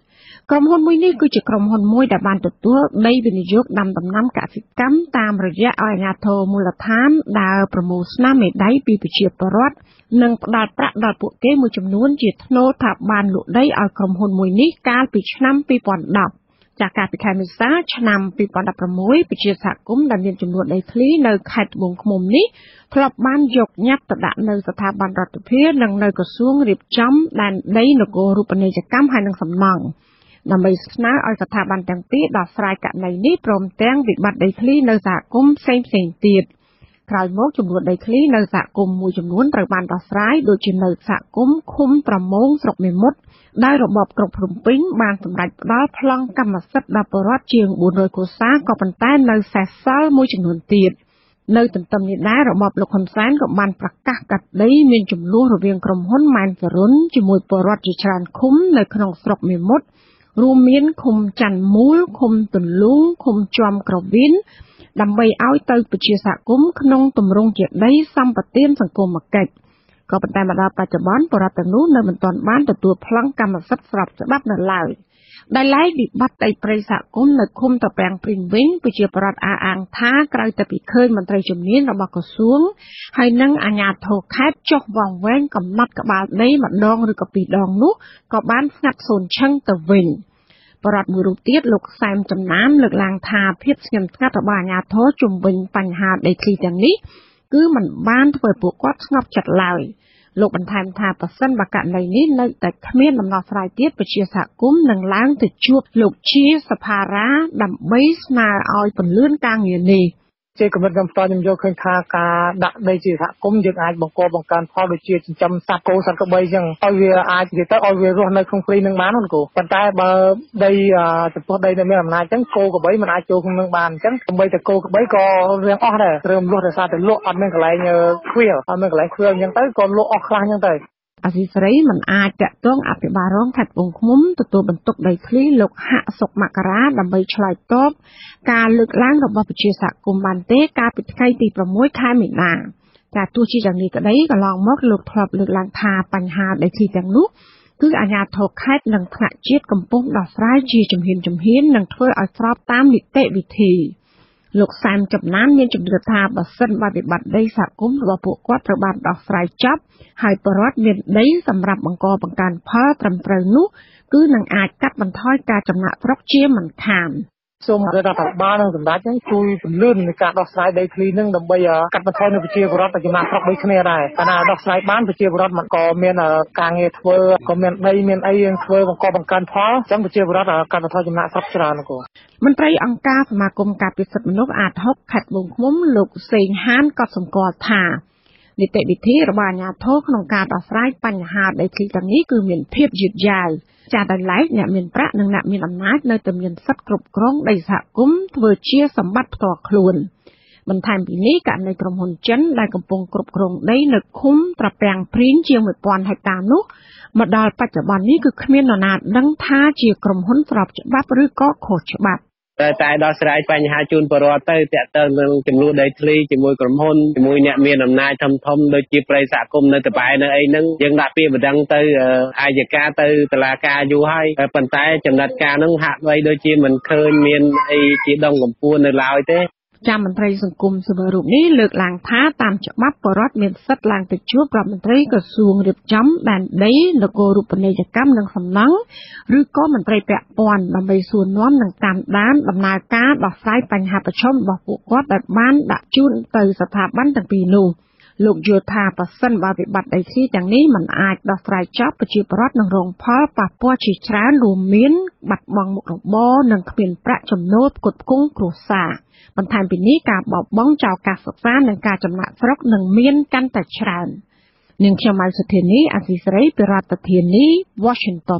ក្រុមហ៊ុនមួយនេះគឺជាក្រុមហ៊ុនមួយដែលបានទទួលដីវិនិយោគដាំដំណាំកសិកម្មតាមរយៈឲ្យអាជ្ញាធរមូលដ្ឋានដើរប្រមូលស្នាមមេដៃពីប្រជាពលរដ្ឋនិងផ្ដល់ប្រាក់ដល់ពួកគេមួយចំនួនជាថ្នូរថាបានលក់ដីឲ្យក្រុមហ៊ុនមួយនេះកាលពីឆ្នាំពីរពាន់ដប់จากការពិខែមេសាឆ្នាំពីរពាន់ដប់ប្រាំមួយប្រជាសហគមន៍ដែលមានចំនួនដីធ្លីនៅខេត្តត្បូងឃ្មុំនេះធ្លាប់បានយកញត្តិទៅដាក់នៅស្ថាប័នរដ្ឋាភិបាលនិងនៅក្រសួងរៀបចំដែនដីនគររូបនីយកម្មហើយនិងសំណង់ដើម្បីស្នើឲ្យស្ថាប័នទាំងពីរដោះស្រាយករណីនេះព្រមទាំងវិបត្តិដីធ្លីនៅសហគមន៍ផ្សេងផ្សេងទៀតក្រោយមកចំនួនដីធ្លីនៅសហគមន៍មួយចំនួនត្រូវបានដោះស្រាយដូចជានៅសហគមន៍ឃុំត្រមងស្រុកមេមត់ដោយរបបក្រុងភ្នំពេញបានសម្រេចផ្ដល់ប្លង់កម្មសិទ្ធិដល់ប្រជាពលរដ្ឋជាងបួនរយគ្រួសារក៏ប៉ុន្តែនៅសេសសល់មួយចំនួនទៀតនៅទន្ទឹមនេះដែររបបលោកហ៊ុនសែនក៏បានប្រកាសកាត់ដីមានចំនួនរវាងក្រុមហ៊ុនម៉ែនសរុនជាមួយពលរដ្ឋជាច្រើនឃុំនៅក្នុងស្រុកមេមត់រួមមានឃុំច័ន្ទមូលឃុំទន្លូងឃុំជាំក្រវីនដើម្បីឲ្យទៅប្រជាសហគមន៍ក្នុងទម្រង់ជាដីសម្បទានសង្គមគិច្ចក៏ប៉ុន្តែមកដល់បច្ចុប្បន្នបរិបទទាំងនោះនៅមិនទាន់បានទទួលប្លង់កម្មសិទ្ធិស្របច្បាប់នៅឡើយដែលឡែកវិបត្តិដីព្រៃសហគមន៍នៅឃុំត្រពាំងព្រីងវិញប្រជាពលរដ្ឋអះអាងថាក្រៅតែពីឃើញមន្ត្រីជំនាញរបស់ក្រសួងហើយនិងអាជ្ញាធរខេត្តចុះវង្វេងកំណត់ក្បាលដីម្ដងឬក៏ពីរដងនោះក៏បានស្ងាត់សូន្យឈឹងទៅវិញបរិបទមួយរូបទៀតលោកសែមចំណានលើកឡើងថាភាពស្ងៀមស្ងាត់របស់អាជ្ញាធរជុំវិញបញ្ហាដីធ្លីទាំងនេះគឺមិនបានធ្វើឲ្យពួកគាត់ស្ងប់ចិត្តឡើយលោកបន្ថែមថាប្រសិនបើករណីនេះនៅតែគ្មានដំណោះស្រាយទៀតប្រជាសហគមន៍នឹងឡើងទៅជួបលោកជាសភារាដើម្បីស្នើឲ្យពន្លឿនការងារនេះជាគំនិតខ្ញុំផ្ទាល់ខ្ញុំយកឃើញថាការដាក់ដីជាសហគមន៍យើងអាចបង្កបង្កើនផលដូចជាចិញ្ចឹមសត្វគោសត្វក្របីអញ្ចឹងឲ្យវាអាចនិយាយទៅឲ្យវារស់នៅក្នុងព្រៃនឹងបានហ្នឹងគូប៉ុន្តែបើដីចំពោះដីដែលមានអំណាចអញ្ចឹងគោក្របីមិនអាចចូលក្នុងនឹងបានអញ្ចឹងដើម្បីតែគោក្របីក៏រៀងអស់ដែរត្រូវលក់ដោយសារតែលក់អត់មានកន្លែងខ្វៀលអត់មានកន្លែងខ្វៀលអញ្ចឹងទៅក៏លក់អស់ខ្លះអញ្ចឹងទៅអាស៊ីសេរីមិនអាចតាក់ទងអភិបាលរងខេត្តត្បូងឃ្មុំទទួលបន្ទុកដីធ្លីលោកហាក់សុកមករាដើម្បីឆ្លើយតបការលើកឡើងរបស់ប្រជាសហគមន៍បានទេកាលពីថ្ងៃទីប្រាំមួយខែមីនាតែទោះជាយ៉ាងនេះក្តីកន្លងមកលោកធ្លាប់លើកឡើងថាបញ្ហាដីធ្លីទាំងនោះគឺអាជ្ញាធរខេត្តនិងថ្នាក់ជាតិកំពុងដោះស្រាយជាជំហានជំហាននិងធ្វើឲ្យស្របតាមនីតិវិធីលោកសែមចំណានមានជំនឿថាបើសិនបើវិបត្តិដីសហគមន៍របស់ពួកគាត់ត្រូវបានដោះស្រាយចប់ហើយបរិវត្តមានដីសម្រាប់បង្កបង្កើនផលត្រឹមត្រូវនោះគឺនឹងអាចកាត់បន្ថយការចំណាក់ស្រុកជាមិនខានសូមរដ្ឋាភិបាលនិងសម្ដេចហ្នឹងជួយពន្លឿននៃការដោះស្រាយដីធ្លីនឹងដើម្បីកាត់បន្ថយនៅប្រជាពលរដ្ឋចំណាក់ស្រុកដូចគ្នាដែរកាលណាដោះស្រាយបានប្រជាពលរដ្ឋមិនក៏មានការងារធ្វើក៏មានដីមានអីយើងធ្វើបង្កបង្កើនផលអញ្ចឹងប្រជាពលរដ្ឋកាត់បន្ថយចំណាក់ស្រុកច្រើនគូមន្ត្រីអង្គការសមាគមការពារសិទ្ធិមនុស្សអាតហុកខេត្តត្បូងឃ្មុំលោកសេងហានក៏សម្គាល់ថានីតិវិធីរបស់អាជ្ញាធរក្នុងការដោះស្រាយបញ្ហាដីធ្លីទាំងនេះគឺមានភាពយឺតយ៉ាវចាដោយឡែកអ្នកមានប្រាក់និងអ្នកមានអំណាចនៅតែមានសិទ្ធិគ្រប់គ្រងដីសហគមន៍ធ្វើជាសម្បត្តិផ្ទាល់ខ្លួនបន្ថែមពីនេះករណីក្រុមហ៊ុនចិនដែលកំពុងគ្រប់គ្រងដីនៅឃុំត្រពាំងព្រីងជាងមួយពាន់ហិកតានោះមកដល់បច្ចុប្បន្ននេះគឺគ្មាននរណាដឹងថាជាក្រុមហ៊ុនស្របច្បាប់ឬក៏ខុសច្បាប់តែតែដោះស្រាយបញ្ហាជូនប្រជាពលរដ្ឋទៅតាក់ទងនឹងចំនួនដីធ្លីជាមួយក្រុមហ៊ុនជាមួយអ្នកមានអំណាចធំធំដូចជាប្រិយសហគមន៍នៅតបែនៅអីហ្នឹងយើងដាក់ពាក្យបណ្ដឹងទៅអាយកាទៅតុលាការយូរហើយប៉ុន្តែចំណាត់ការហ្នឹងហាក់បីដូចជាមិនឃើញមានអីជាដងកម្ពុជានៅឡើយទេចាំមន្ត្រីសង្គមស៊ីវិលរូបនេះលើកឡើងថាតាមច្បាប់បរដ្ឋមានសិទ្ធិឡើងទៅជួបរដ្ឋមន្ត្រីក្រសួងរៀបចំដែនដីនគររូបនីយកម្មនិងសំណង់ឬក៏មន្ត្រីពាក់ព័ន្ធដើម្បីសួរនាំនិងតាមដានដំណើរការដោះស្រាយបញ្ហាប្រឈមរបស់ពួកគាត់ដែលបានដាក់ជូនទៅស្ថាប័នទាំងពីរនោះលោកយល់ថាប្រសិនបើវិបត្តិដីធ្លីទាំងនេះមិនអាចដោះស្រាយចប់ប្រជាពលរដ្ឋនឹងរងផលប៉ះពាល់ជាច្រើនរួមមានបាត់បង់មុខរបរនិងគ្មានប្រាក់ចំណូលផ្គត់ផ្គង់គ្រួសារបន្ថែមពីនេះការបោះបង់ចោលការសិក្សានិងការចំណាក់ស្រុកនឹងមានកាន់តែច្រើននាងខ្ញុំម៉ៅសុធានីអាស៊ីសេរីពីរដ្ឋធានី Washington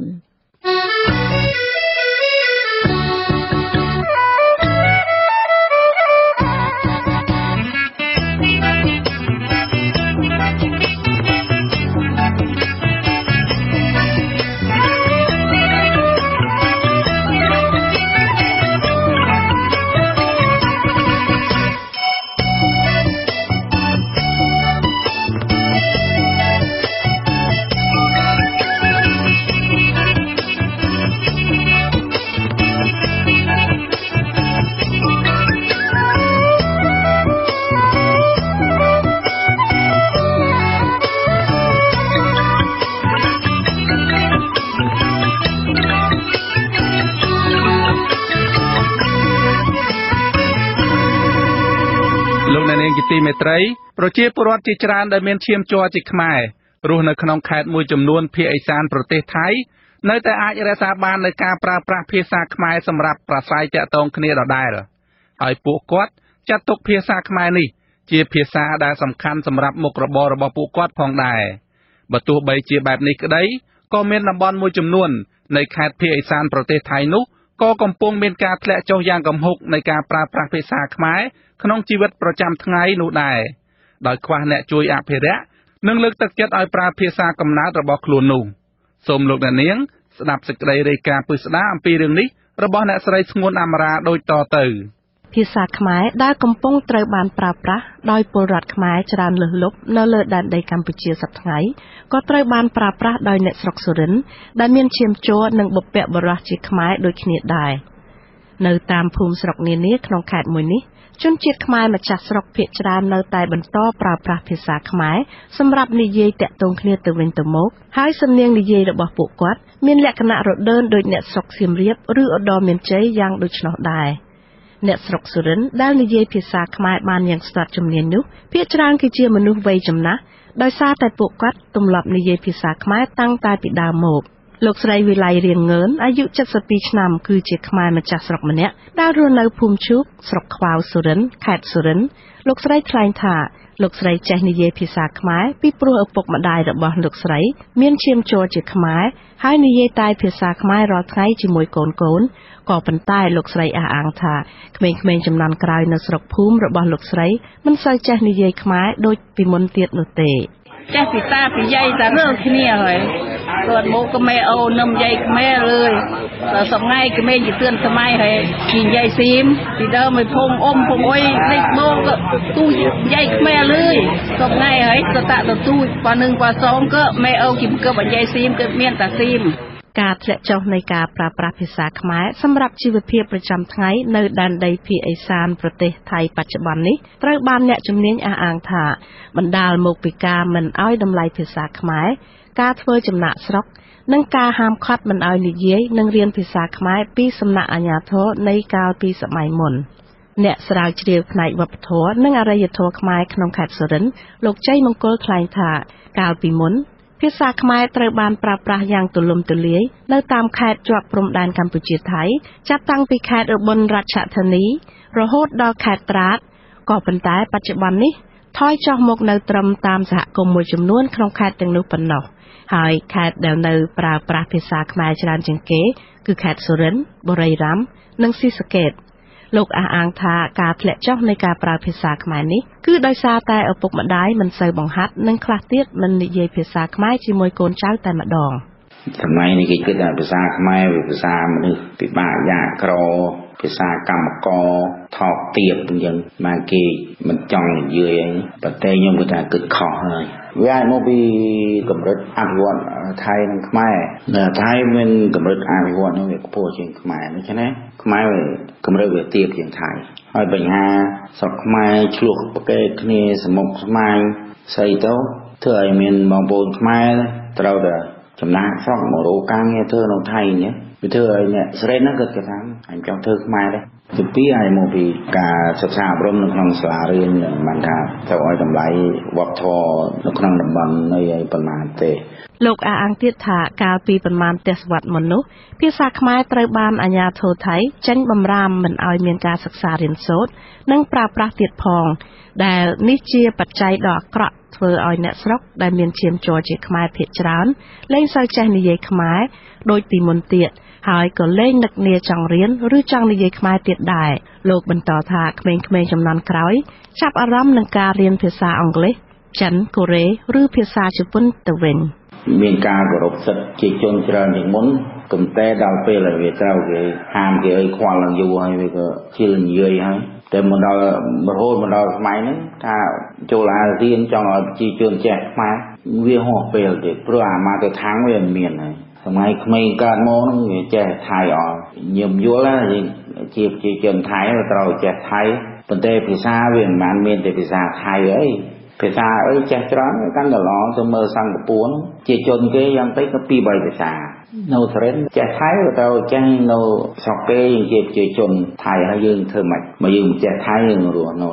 ជាទីមេត្រីប្រជាពលរដ្ឋជាច្រើនដែលមានឈាមជ័រជាខ្មែររស់នៅក្នុងខេត្តមួយចំនួនភាគឦសានប្រទេសថៃនៅតែអាចរក្សាបាននូវការប្រើប្រាស់ភាសាខ្មែរសម្រាប់ប្រាស្រ័យទាក់ទងគ្នាដដែលហើយពួកគាត់ចាត់ទុកភាសាខ្មែរនេះជាភាសាដែលសំខាន់សម្រាប់មុខរបររបស់ពួកគាត់ផងដែរបើទោះបីជាបែបនេះក្តីក៏មានតំបន់មួយចំនួននៃខេត្តភាគឦសានប្រទេសថៃនោះក៏កំពុងមានការធ្លាក់ចុះយ៉ាងគំហុកនៃការប្រើប្រាស់ភាសាខ្មែរក្នុងជីវិតប្រចាំថ្ងៃនោះដែរដោយខ្វះអ្នកជួយអភិរក្សនិងលើកទឹកចិត្តឲ្យប្រើភាសាកំណើតរបស់ខ្លួននោះសូមលោកអ្នកនាងស្ដាប់សេចក្តីរាយការណ៍ពិស្ដារអំពីរឿងនេះរបស់អ្នកស្រីស្ងួនអមរាដូចតទៅភាសាខ្មែរដែលកំពុងត្រូវបានប្រើប្រាស់ដោយពលរដ្ឋខ្មែរច្រើនលើសលប់នៅលើដែនដីកម្ពុជាសប្តាហ៍ថ្ងៃក៏ត្រូវបានប្រើប្រាស់ដោយអ្នកស្រុកសុរិន្ទដែលមានឈាមជ័រនិងបុព្វបុរសជាខ្មែរដូចគ្នាដែរនៅតាមភូមិស្រុកនានាក្នុងខេត្តមួយនេះជនជាតិខ្មែរម្ចាស់ស្រុកភាគច្រើននៅតែបន្តប្រើប្រាស់ភាសាខ្មែរសម្រាប់និយាយតាក់ទងគ្នាទៅវិញទៅមកហើយសំនៀងនិយាយរបស់ពួកគាត់មានលក្ខណៈរដើនដូចអ្នកស្រុកសៀមរាបឬឧត្តរមានជ័យយ៉ាងដូច្នោះដែរអ្នកស្រុកសុរិន្ទដែលនិយាយភាសាខ្មែរបានយ៉ាងស្ទាត់ជំនាញនោះភាគច្រើនគឺជាមនុស្សវ័យចំណាស់ដោយសារតែពួកគាត់ទម្លាប់និយាយភាសាខ្មែរតាំងតែពីដើមមកលោកស្រីវិល័យរៀងងឿនអាយុเจ็ดสิบពីរឆ្នាំគឺជាខ្មែរម្ចាស់ស្រុកម្នាក់ដែលរស់នៅភូមិឈូកស្រុកខ្វាវសុរិន្ទខេត្តសុរិន្ទលោកស្រីថ្លែងថាលោកស្រីចេះនិយាយភាសាខ្មែរពីព្រោះឪពុកម្ដាយរបស់លោកស្រីមានឈាមជ័រជាខ្មែរហើយនិយាយតែភាសាខ្មែររាល់ថ្ងៃជាមួយកូនកូនក៏ប៉ុន្តែលោកស្រីអះអាងថាក្មេងៗចំនួនក្រោយនៅស្រុកភូមិរបស់លោកស្រីមិនសូវចេះនិយាយខ្មែរដូចពីមុនទៀតនោះទេចេះពីតាពីយាយតែរឿងគ្នាហើយគាត់មកក៏មេអូនឹមយាយខ្មែរលើតែសងៃក្មេងជាទឿនសម័យហើយពីយាយស៊ីមពីដើមឲ្យភូមិអ៊ំភូមិអុយលេខមកក៏ទូយាយខ្មែរលើសងៃហើយក៏តាក់ទៅទូប៉ានឹងប៉ាសងក៏មេអូគីកើបយាយស៊ីមគឺមានតាស៊ីមការធ្លាក់ចុះនៃការប្រើប្រាស់ភាសាខ្មែរសម្រាប់ជីវភាពប្រចាំថ្ងៃនៅដែនដីភាគឦសានប្រទេសថៃបច្ចុប្បន្ននេះត្រូវបានអ្នកជំនាញអះអាងថាបណ្ដាលមកពីការមិនឲ្យតម្លៃភាសាខ្មែរការធ្វើចំណាកស្រុកនិងការហាមឃាត់មិនឲ្យនិយាយនិងរៀនភាសាខ្មែរពីសំណាក់អាជ្ញាធរនៃកាលពីសម័យមុនអ្នកស្រាវជ្រាវផ្នែកវប្បធម៌និងអរិយធម៌ខ្មែរក្នុងខេត្តសុរិន្ទលោកជ័យមង្គលថ្លែងថាកាលពីមុនភាសាខ្មែរត្រូវបានប្រើប្រាស់យ៉ាងទូលំទូលាយនៅតាមខេត្តជាប់ព្រំដែនកម្ពុជាថៃចាប់តាំងពីខេត្តឧបលរាជធានីរហូតដល់ខេត្តត្រាតក៏ប៉ុន្តែបច្ចុប្បន្ននេះថយចុះមកនៅត្រឹមតាមសហគមន៍មួយចំនួនក្នុងខេត្តទាំងនោះប៉ុណ្ណោះហើយខេត្តដែលនៅប្រើប្រាស់ភាសាខ្មែរច្រើនជាងគេគឺខេត្តសុរិន្ទបុរីរាមនិងស៊ីសកេតលោកអះអាងថាការធ្លាក់ចុះនៃការប្រើភាសាខ្មែរនេះគឺដោយសារតែឪពុកម្ដាយមិនសូវបង្ហាត់និងខ្លះទៀតមិននិយាយភាសាខ្មែរជាមួយកូនចៅតែម្ដងសម័យនេះគេគិតថាភាសាខ្មែរវាភាសាមនុស្សពិបាកយ៉ាក្រភាសាកម្មករថោកទាបអញ្ចឹងមកគេមិនចង់និយាយអីប៉ុន្តែខ្ញុំគាត់ថាគិតខុសហើយវាអាចមកពីកម្រិតអភិវឌ្ឍថៃនិងខ្មែរនៅថៃមានកម្រិតអភិវឌ្ឍនោះវាខ្ពស់ជាងខ្មែរដូច្នេះខ្មែរវាកម្រិតវាទាបជាងថៃហើយបញ្ហាស្រុកខ្មែរឆ្លោះប្រកែកគ្នាសមុខស្មាញស្អីទៅធ្វើឲ្យមានបងប្អូនខ្មែរត្រូវតែចំណាក់ស្រុកមករកការងារធ្វើនៅថៃញ៉េវាធ្វើឲ្យអ្នកស្រីហ្នឹងគាត់គេថាអញចង់ធ្វើខ្មែរដែរទីពីរឲ្យមកពីការសិក្សាអប់រំនៅក្នុងសាលារៀនមិនថាទៅឲ្យតម្លៃវប្បធម៌នៅក្នុងតំបន់នៃឲ្យប៉ុន្មានទេលោកអះអាងទៀតថាកាលពីប្រមាណទសវត្សរ៍មុននោះភាសាខ្មែរត្រូវបានអាជ្ញាធរថៃចេញបំរាមមិនឲ្យមានការសិក្សារៀនសូត្រនិងប្រើប្រាស់ទៀតផងដែលនេះជាបច្ច័យដ៏អាក្រក់ធ្វើឲ្យអ្នកស្រុកដែលមានឈាមជ័រជាខ្មែរភាគច្រើនលែងសូវចេះនិយាយខ្មែរដូចពីមុនទៀតហើយក៏លែងនឹកនាចង់រៀនឬចង់និយាយខ្មែរទៀតដែរលោកបន្តថាក្មេងៗចំនួនក្រោយចាប់អារម្មណ៍នឹងការរៀនភាសាអង់គ្លេសចិនកូរ៉េឬភាសាជប៉ុនទៅវិញមានការគោរពសិទ្ធិជាជនច្រើនជាងមុនប៉ុន្តែដល់ពេលដែលវាត្រូវគេហាមគេឲ្យខ្វល់ឡើងយូរហើយវាក៏ជិលនិយាយហើយតែមកដល់រហូតមកដល់សម័យហ្នឹងថាចូលអាស៊ានចង់ឲ្យប្រជាជនចេះខ្មែរវាហោះពេលទេព្រោះអាមកទៅທາງវាមិនមានហើយសម័យក្មេងកើតមកហ្នឹងវាចេះថៃអត់ញឹមយល់ណាជាប្រជាជនថៃត្រូវចេះថៃប៉ុន្តែភាសាវាមិនបានមានតែភាសាថៃអីភាសាអីចេះច្រើនកាន់តែល្អទៅមើលសិង្ហបុរីជាជនគេយ៉ាងតិចក៏ពីរបីភាសានៅសរិនចេះថៃក៏ត្រូវចេះនៅស្រុកគេជាប្រជាជនថៃហើយយើងធ្វើម៉េចមកយើងចេះថៃយើងរស់នៅយ៉ាងណា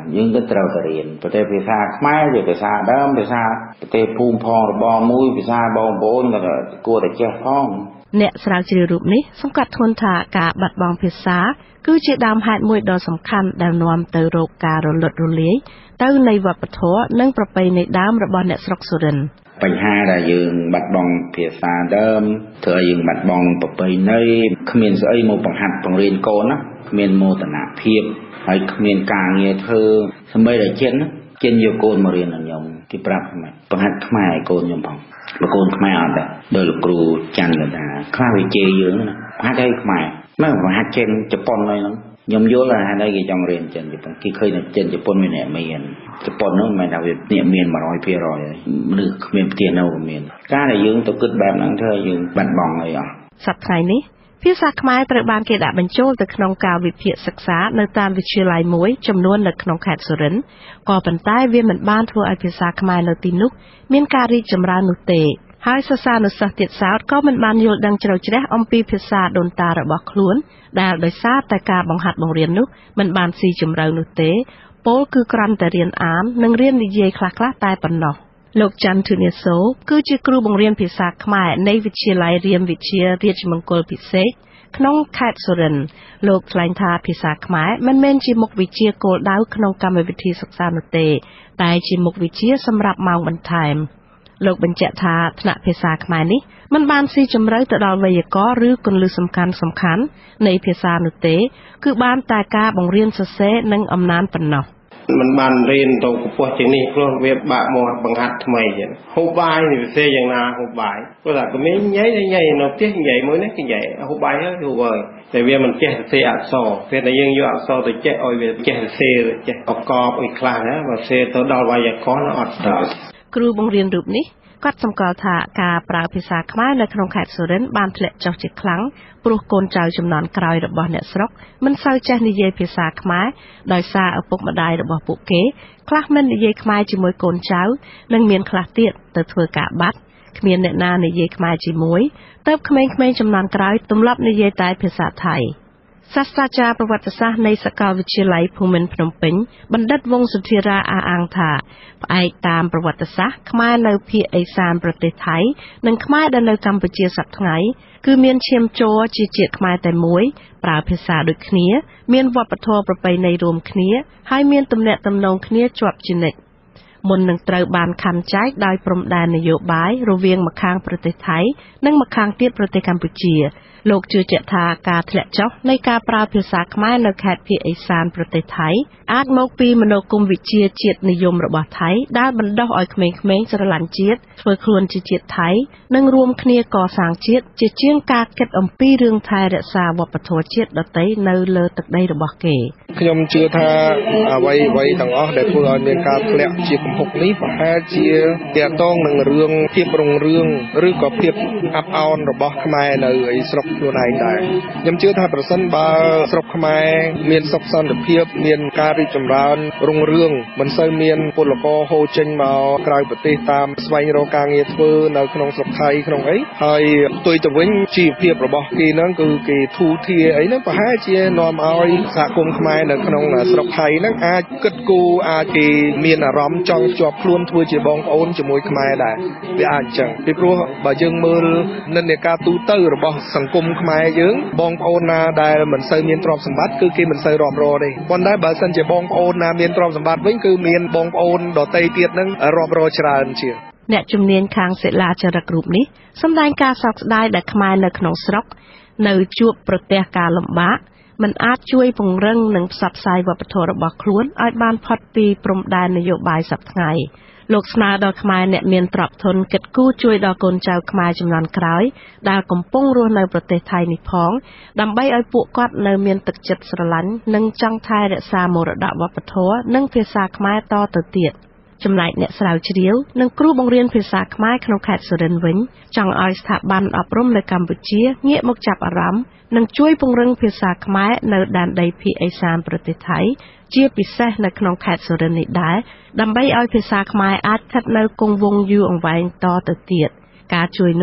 យើងក៏ត្រូវតែរៀនប្រទេសភាសាខ្មែរជាភាសាដើមភាសាប្រទេសភូមិផងរបស់មួយភាសាបងប្អូនក៏គួរតែចេះផងអ្នកស្រាវជ្រាវរូបនេះសង្កត់ធ្ងន់ថាការបាត់បង់ភាសាគឺជាដើមហេតុមួយដ៏សំខាន់ដែលនាំទៅរកការរលត់រលាយទៅនៃវប្បធម៌និងប្រពៃណីដើមរបស់អ្នកស្រុកសុរិន្ទបញ្ហាដែលយើងបាត់បង់ភាសាដើមធ្វើឲ្យយើងបាត់បង់ប្រពៃណីគ្មានស្អីមកបង្ហាត់បង្រៀនកូនណាគ្មានមោទនភាពហើយគ្មានការងារធ្វើសម្បីតែចិនចិនយកកូនមករៀននឹងខ្ញុំគេប្រាប់ខ្ញុំបង្ហាត់ខ្មែរឲ្យកូនខ្ញុំផងបើកូនខ្មែរអត់ដែរដោយលោកគ្រូច័ន្ទកថាខ្លះវាជេរយើងណាបង្ហាត់ឲ្យខ្មែរមិនបង្ហាត់ចិនជប៉ុនអីហ្នឹងខ្ញុំយល់ថាហើយគេចង់រៀនចិនជប៉ុនគេឃើញថាចិនជប៉ុនមានអ្នកមានជប៉ុនហ្នឹងមិនមែនថាវាអ្នកមានone hundred percent ហើយមនុស្សគ្មានផ្ទះនៅក៏មានការដែលយើងទៅគិតបែបហ្នឹងធ្វើឲ្យយើងបាត់បង់អីអស់សប្តាហ៍នេះភាសាខ្មែរត្រូវបានគេដាក់បញ្ចូលទៅក្នុងការវិភាគសិក្សានៅតាមវិទ្យាល័យមួយចំនួននៅក្នុងខេត្តសុរិន្ទក៏ប៉ុន្តែវាមិនបានធ្វើឲ្យភាសាខ្មែរនៅទីនោះមានការរីកចម្រើននោះទេហើយសិស្សានុសិស្សទៀតសោតក៏មិនបានយល់ដឹងជ្រៅជ្រះអំពីភាសាដូនតារបស់ខ្លួនដែលដោយសារតែការបង្ហាត់បង្រៀននោះមិនបានស៊ីជម្រៅនោះទេពលគឺគ្រាន់តែរៀនអាននិងរៀននិយាយខ្លះៗតែប៉ុណ្ណោះលោកច័ន្ទធុនាសូគឺជាគ្រូបង្រៀនភាសាខ្មែរនៃវិទ្យាល័យរៀនវិទ្យារាជមង្គលពិសេសក្នុងខេត្តសុរិន្ទលោកថ្លែងថាភាសាខ្មែរមិនមែនជាមុខវិជ្ជាគោលដៅក្នុងកម្មវិធីសិក្សានោះទេតែជាមុខវិជ្ជាសម្រាប់ម៉ោងបន្ថែមលោកបញ្ជាក់ថាថ្នាក់ភាសាខ្មែរនេះមិនបានស៊ីជម្រៅទៅដល់វេយ្យាករណ៍ឬគន្លឹះសំខាន់សំខាន់នៃភាសានោះទេគឺបានតែការបង្រៀនសរសេរនិងអំណានប៉ុណ្ណោះมันបានរៀនទៅកម្ពស់ជាងនេះព្រោះវាបាក់មកបង្ហាត់ថ្មីចឹងហូបបាយនេះពិសេសយ៉ាងណាហូបបាយព្រោះតែក្មេងញ៉ៃញ៉ៃនៅផ្ទះញ៉ៃមួយនេះគេញ៉ៃហូបបាយហើយហូបហើយតែវាមិនចេះសរសេរអក្សរពេលតែយើងយកអក្សរទៅចេះឲ្យវាចេះសរសេរចេះប្រកបអីខ្លះណាបើសរសេរទៅដល់វេយ្យាករណ៍អត់ដល់គ្រូបង្រៀនរូបនេះគាត់សម្គាល់ថាការប្រើភាសាខ្មែរនៅក្នុងខេត្តសុរិន្ទបានធ្លាក់ចុះជាខ្លាំងព្រោះកូនចៅជំនាន់ក្រោយរបស់អ្នកស្រុកមិនសូវចេះនិយាយភាសាខ្មែរដោយសារឪពុកម្ដាយរបស់ពួកគេខ្លះមិននិយាយខ្មែរជាមួយកូនចៅនិងមានខ្លះទៀតទៅធ្វើការបាត់គ្មានអ្នកណានិយាយខ្មែរជាមួយទើបក្មេងៗជំនាន់ក្រោយទម្លាប់និយាយតែភាសាថៃសាស្ត្រាចារ្យប្រវត្តិសាស្ត្រនៃសាកលវិទ្យាល័យភូមិន្ទភ្នំពេញបណ្ឌិតវង្សសុធារាអះអាងថាផ្អែកតាមប្រវត្តិសាស្ត្រខ្មែរនៅភាគឦសានប្រទេសថៃនិងខ្មែរដែលនៅកម្ពុជាសប្តាហ៍ថ្ងៃគឺមានឈាមជ័រជាជាតិខ្មែរតែមួយប្រើភាសាដូចគ្នាមានវប្បធម៌ប្រពៃណីរួមគ្នាហើយមានទំនាក់ទំនងគ្នាជាប់ជានិច្ចមុននឹងត្រូវបានខណ្ឌចែកដោយព្រំដែននយោបាយរវាងម្ខាងប្រទេសថៃនិងម្ខាងទៀតប្រទេសកម្ពុជាលោកជឿជាក់ថាការធ្លាក់ចុះនៃការប្រើភាសាខ្មែរនៅខេត្តភាគឦសានប្រទេសថៃអាចមកពីមនោគមវិជ្ជាជាតិនិយមរបស់ថៃដែលបណ្ដុះឲ្យក្មេងៗស្រឡាញ់ជាតិធ្វើខ្លួនជាជាតិថៃនិងរួមគ្នាកសាងជាតិជាជាងការគិតអំពីរឿងថែរក្សាវប្បធម៌ជាតិដទៃនៅលើទឹកដីរបស់គេខ្ញុំជឿថាអ្វីអ្វីទាំងអស់ដែលធ្វើឲ្យមានការធ្លាក់ជាកំហុកនេះប្រហែលជាទាក់ទងនឹងរឿងភាពរុងរឿងឬក៏ភាពអាប់អោនរបស់ខ្មែរនៅឯស្រុកខ្លួនឯងដែរខ្ញុំជឿថាប្រសិនបើស្រុកខ្មែរមានសុខសន្តិភាពមានការរីកចម្រើនរុងរឿងមិនសូវមានពលករហូរចេញមកក្រៅប្រទេសតាមស្វែងរកការងារធ្វើនៅក្នុងស្រុកថៃក្នុងអីហើយផ្ទុយទៅវិញជីវភាពរបស់គេហ្នឹងគឺគេធូរធារអីហ្នឹងប្រហែលជានាំឲ្យសហគមន៍ខ្មែរនៅក្នុងស្រុកថៃហ្នឹងអាចគិតគូរអាចគេមានអារម្មណ៍ចង់ជាប់ខ្លួនធ្វើជាបងប្អូនជាមួយខ្មែរដែរវាអាចអញ្ចឹងពីព្រោះបើយើងមើលនិន្នាការទូទៅរបស់សង្គមខ្មែរយើងបងប្អូនណាដែលមិនសូវមានទ្រព្យសម្បត្តិគឺគេមិនសូវរាប់រកទេប៉ុន្តែបើសិនជាបងប្អូនណាមានទ្រព្យសម្បត្តិវិញគឺមានបងប្អូនដទៃទៀតហ្នឹងរាប់រកច្រើនជាងអ្នកជំនាញខាងសិលាចារឹករូបនេះសម្ដែងការសោកស្ដាយដែលខ្មែរនៅក្នុងស្រុកនៅជួបប្រទះការលំបាកមិនអាចជួយពង្រឹងនិងផ្សព្វផ្សាយវប្បធម៌របស់ខ្លួនឲ្យបានផុតពីព្រំដែននយោបាយសប្តាហ៍ថ្ងៃលោកស្នើដល់ខ្មែរអ្នកមានទ្រព្យធនគិតគូរជួយដល់កូនចៅខ្មែរជំនាន់ក្រោយដែលកំពុងរស់នៅប្រទេសថៃនេះផងដើម្បីឲ្យពួកគាត់នៅមានទឹកចិត្តស្រឡាញ់និងចង់ថែរក្សាមរតកវប្បធម៌និងភាសាខ្មែរតទៅទៀតចំណែកអ្នកស្រាវជ្រាវនិងគ្រូបង្រៀនភាសាខ្មែរក្នុងខេត្តសុរិន្ទវិញចង់ឲ្យស្ថាប័នអប់រំនៅកម្ពុជាងាកមកចាប់អារម្មណ៍និងជួយពង្រឹងភាសាខ្មែរនៅដែនដីភាគឦសានប្រទេសថៃជាពិសេសនៅក្នុងខេត្តសុរិន្ទនេះដែរដើម្បីឲ្យភាសាខ្មែរអាចស្ថិតនៅគង់វង្សយូរអង្វែងតទៅទៀតការជួយនោះ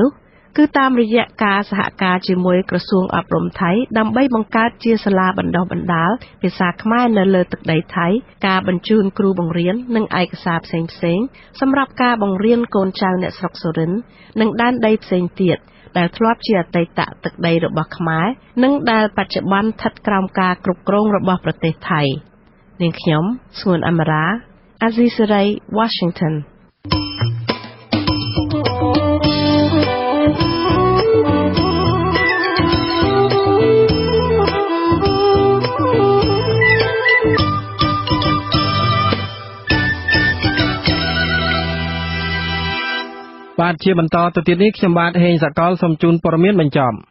គឺតាមរយៈការសហការជាមួយក្រសួងអប់រំថៃដើម្បីបង្កើតជាសាលាបណ្ដុះបណ្ដាលភាសាខ្មែរនៅលើទឹកដីថៃការបញ្ជូនគ្រូបង្រៀននិងឯកសារផ្សេងៗសម្រាប់ការបង្រៀនកូនចៅអ្នកស្រុកសុរិន្ទនិងដែនដីផ្សេងទៀតដែលធ្លាប់ជាអតីតទឹកដីរបស់ខ្មែរនិងដែលបច្ចុប្បន្នស្ថិតក្រោមការគ្រប់គ្រងរបស់ប្រទេសថៃនាងខ្ញុំសួនអមរា Azizi Saray Washington បាទជាបន្តទៅទៀតនេះខ្ញុំបាទហេងសកលសូមជូនព័ត៌មានបញ្ចប់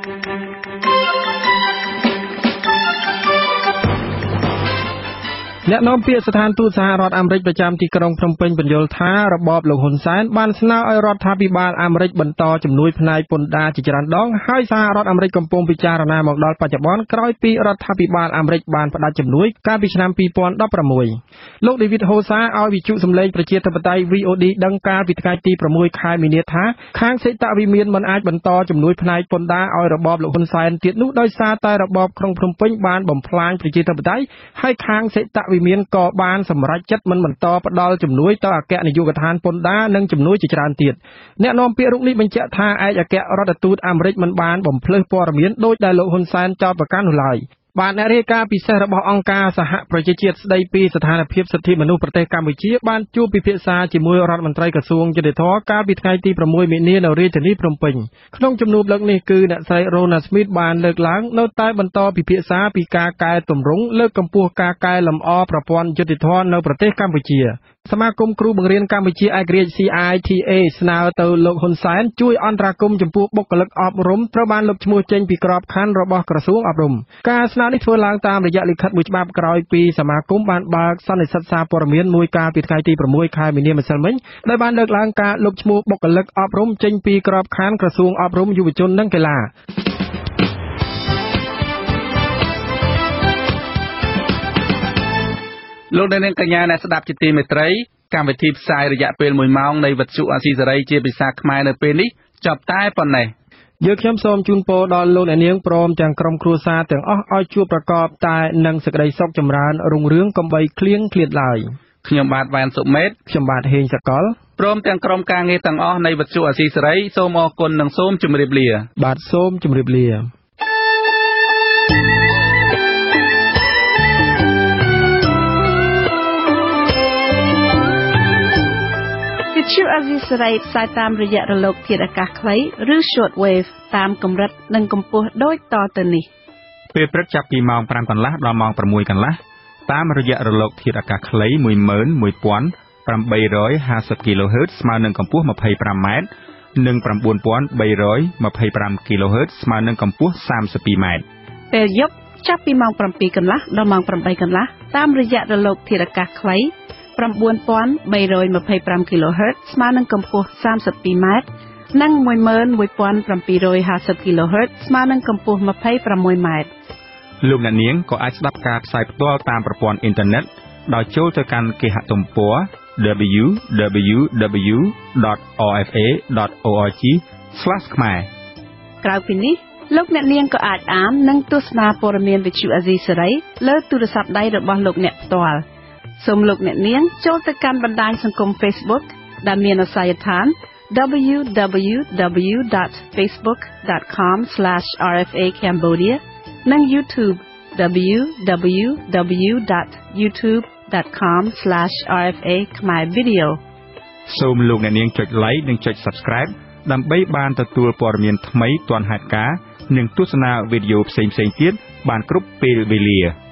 អ្នកនាំពាក្យស្ថានទូតសហរដ្ឋអាមេរិកប្រចាំទីក្រុងភ្នំពេញបញ្យល់ថារបបលោកហ៊ុនសែនបានស្នើឲ្យរដ្ឋាភិបាលអាមេរិកបន្តជំនួយផ្នែកពន្ធដារជាច្រើនដងហើយសហរដ្ឋអាមេរិកកំពុងពិចារណាមកដល់បច្ចុប្បន្នក្រោយពីរដ្ឋាភិបាលអាមេរិកបានផ្តាច់ជំនួយកាលពីឆ្នាំពីរពាន់ដប់ប្រាំមួយលោក David Hosa ឲ្យវិទ្យុសម្លេងប្រជាធិបតេយ្យ V O D ដឹងកាលពីថ្ងៃទីប្រាំមួយខែមីនាថាខាងសេតវិមានមិនអាចបន្តជំនួយផ្នែកពន្ធដារឲ្យរបបលោកហ៊ុនសែនទៀតនោះដោយសារតែរបបក្រុងភ្នំពេញបានបំផ្លាញប្រជាធិបតេយ្យហើយខាងសេតវិមានក៏បានសម្រេចចិត្តមិនបន្តផ្ដល់ជំនួយទៅអគ្គនាយកដ្ឋានពន្ធដារនិងជំនួយជាច្រើនទៀតអ្នកនាំពាក្យរូបនេះបញ្ជាក់ថាឯកអគ្គរដ្ឋទូតអាមេរិកមិនបានបំភ្លឺព័ត៌មានដោយដែលលោកហ៊ុនសែនចោទប្រកាន់នោះឡើយបាទអ្នករាយការណ៍ពិសេសរបស់អង្គការសហប្រជាជាតិស្ដីពីស្ថានភាពសិទ្ធិមនុស្សប្រទេសកម្ពុជាបានជួបពិភាក្សាជាមួយរដ្ឋមន្ត្រីក្រសួងយុតិធម៌កាលពីថ្ងៃទីប្រាំមួយមីនានៅរាជធានីភ្នំពេញក្នុងជំនួបលើកនេះគឺអ្នកស្រី Rona Smith បានលើកឡើងនៅតែបន្តពិភាក្សាពីការកែតម្រង់លើកកម្ពស់ការកែលម្អប្រព័ន្ធយុតិធម៌នៅប្រទេសកម្ពុជាសមាគមគ្រូបង្រៀនកម្ពុជាឯករាជ្យ C I T A ស្នើទៅលោកហ៊ុនសែនជួយអន្តរាគមន៍ចំពោះបុគ្គលិកអប់រំត្រូវបានលុបឈ្មោះចេញពីក្របខ័ណ្ឌរបស់ក្រសួងអប់រំការស្នើនេះធ្វើឡើងតាមរយៈលិខិតមួយច្បាប់ក្រោយពីសមាគមបានបើកសន្និសីទសារព័ត៌មានមួយកាលពីថ្ងៃទីប្រាំមួយខែមីនាម្សិលមិញដែលបានលើកឡើងការលុបឈ្មោះបុគ្គលិកអប់រំចេញពីក្របខ័ណ្ឌក្រសួងអប់រំយុវជននិងកីឡាលោកអ្នកនាងកញ្ញាអ្នកស្ដាប់ជាទីមេត្រីកម្មវិធីផ្សាយរយៈពេលមួយម៉ោងនៃវិទ្យុអាស៊ីសេរីជាភាសាខ្មែរនៅពេលនេះចប់តែប៉ុណ្ណេះយើងខ្ញុំសូមជូនពរដល់លោកអ្នកនាងព្រមទាំងក្រុមគ្រួសារទាំងអស់ឲ្យជួបប្រកបតែនឹងសេចក្តីសុខចម្រើនរុងរឿងកុំបីឃ្លៀងឃ្លាតឡើយខ្ញុំបាទវ៉ែនសុមេតខ្ញុំបាទហេងសកលព្រមទាំងក្រុមការងារទាំងអស់នៃវិទ្យុអាស៊ីសេរីសូមអរគុណនិងសូមជម្រាបលាបាទសូមជម្រាបលាវិទ្យុអាស៊ីសេរីផ្សាយតាមរយៈរលកធាតុអាកាសខ្លីឬ short wave តាមកម្រិតនិងកម្ពស់ដូចតទៅនេះពេលព្រឹកចាប់ពីម៉ោងប្រាំកន្លះដល់ម៉ោងប្រាំមួយកន្លះតាមរយៈរលកធាតុអាកាសខ្លី មួយម៉ឺនមួយពាន់ប្រាំបីរយហាសិប គីឡូហឺត ស្មើនឹងកម្ពស់ ម្ភៃប្រាំម៉ែត្រនិង ៩ពាន់បីរយម្ភៃប្រាំ គីឡូហឺត ស្មើនឹងកម្ពស់ សាមសិបពីរម៉ែត្រពេលយប់ចាប់ពីម៉ោងប្រាំពីរកន្លះដល់ម៉ោងប្រាំបីកន្លះតាមរយៈរលកធាតុអាកាសខ្លី៩ពាន់បីរយម្ភៃប្រាំ គីឡូហឺត ស្មើនឹងកម្ពស់ សាមសិបពីរម៉ែត្រនិង មួយម៉ឺនមួយពាន់ប្រាំពីររយហាសិប គីឡូហឺត ស្មើនឹងកម្ពស់ ម្ភៃប្រាំមួយម៉ែត្រលោកអ្នកនាងក៏អាចស្ដាប់ការផ្សាយផ្ទាល់តាមប្រព័ន្ធអ៊ីនធឺណិតដោយចូលទៅកាន់គេហទំព័រ w w w ដត r f a ដត org ស្លាស ខ្មែរក្រៅពីនេះលោកអ្នកនាងក៏អាចអាននិងទស្សនាព័ត៌មានវិទ្យុអាស៊ីសេរីលើទូរស័ព្ទដៃរបស់លោកអ្នកផ្ទាល់សូមលោកអ្នកនាងចូលទៅកាន់បណ្ដាញសង្គម Facebook ដែលមានអាសយដ្ឋាន w w w ដត facebook ដត com ស្លាស r f a cambodia និង YouTube w w w ដត youtube ដត com ស្លាស r f a khmer video សូមលោកអ្នកនាងចុច Like និងចុច Subscribe ដើម្បីបានទទួលព័ត៌មានថ្មីទាន់ហេតុការណ៍និងទស្សនាវីដេអូផ្សេងៗទៀតបានគ្រប់ពេលវេលា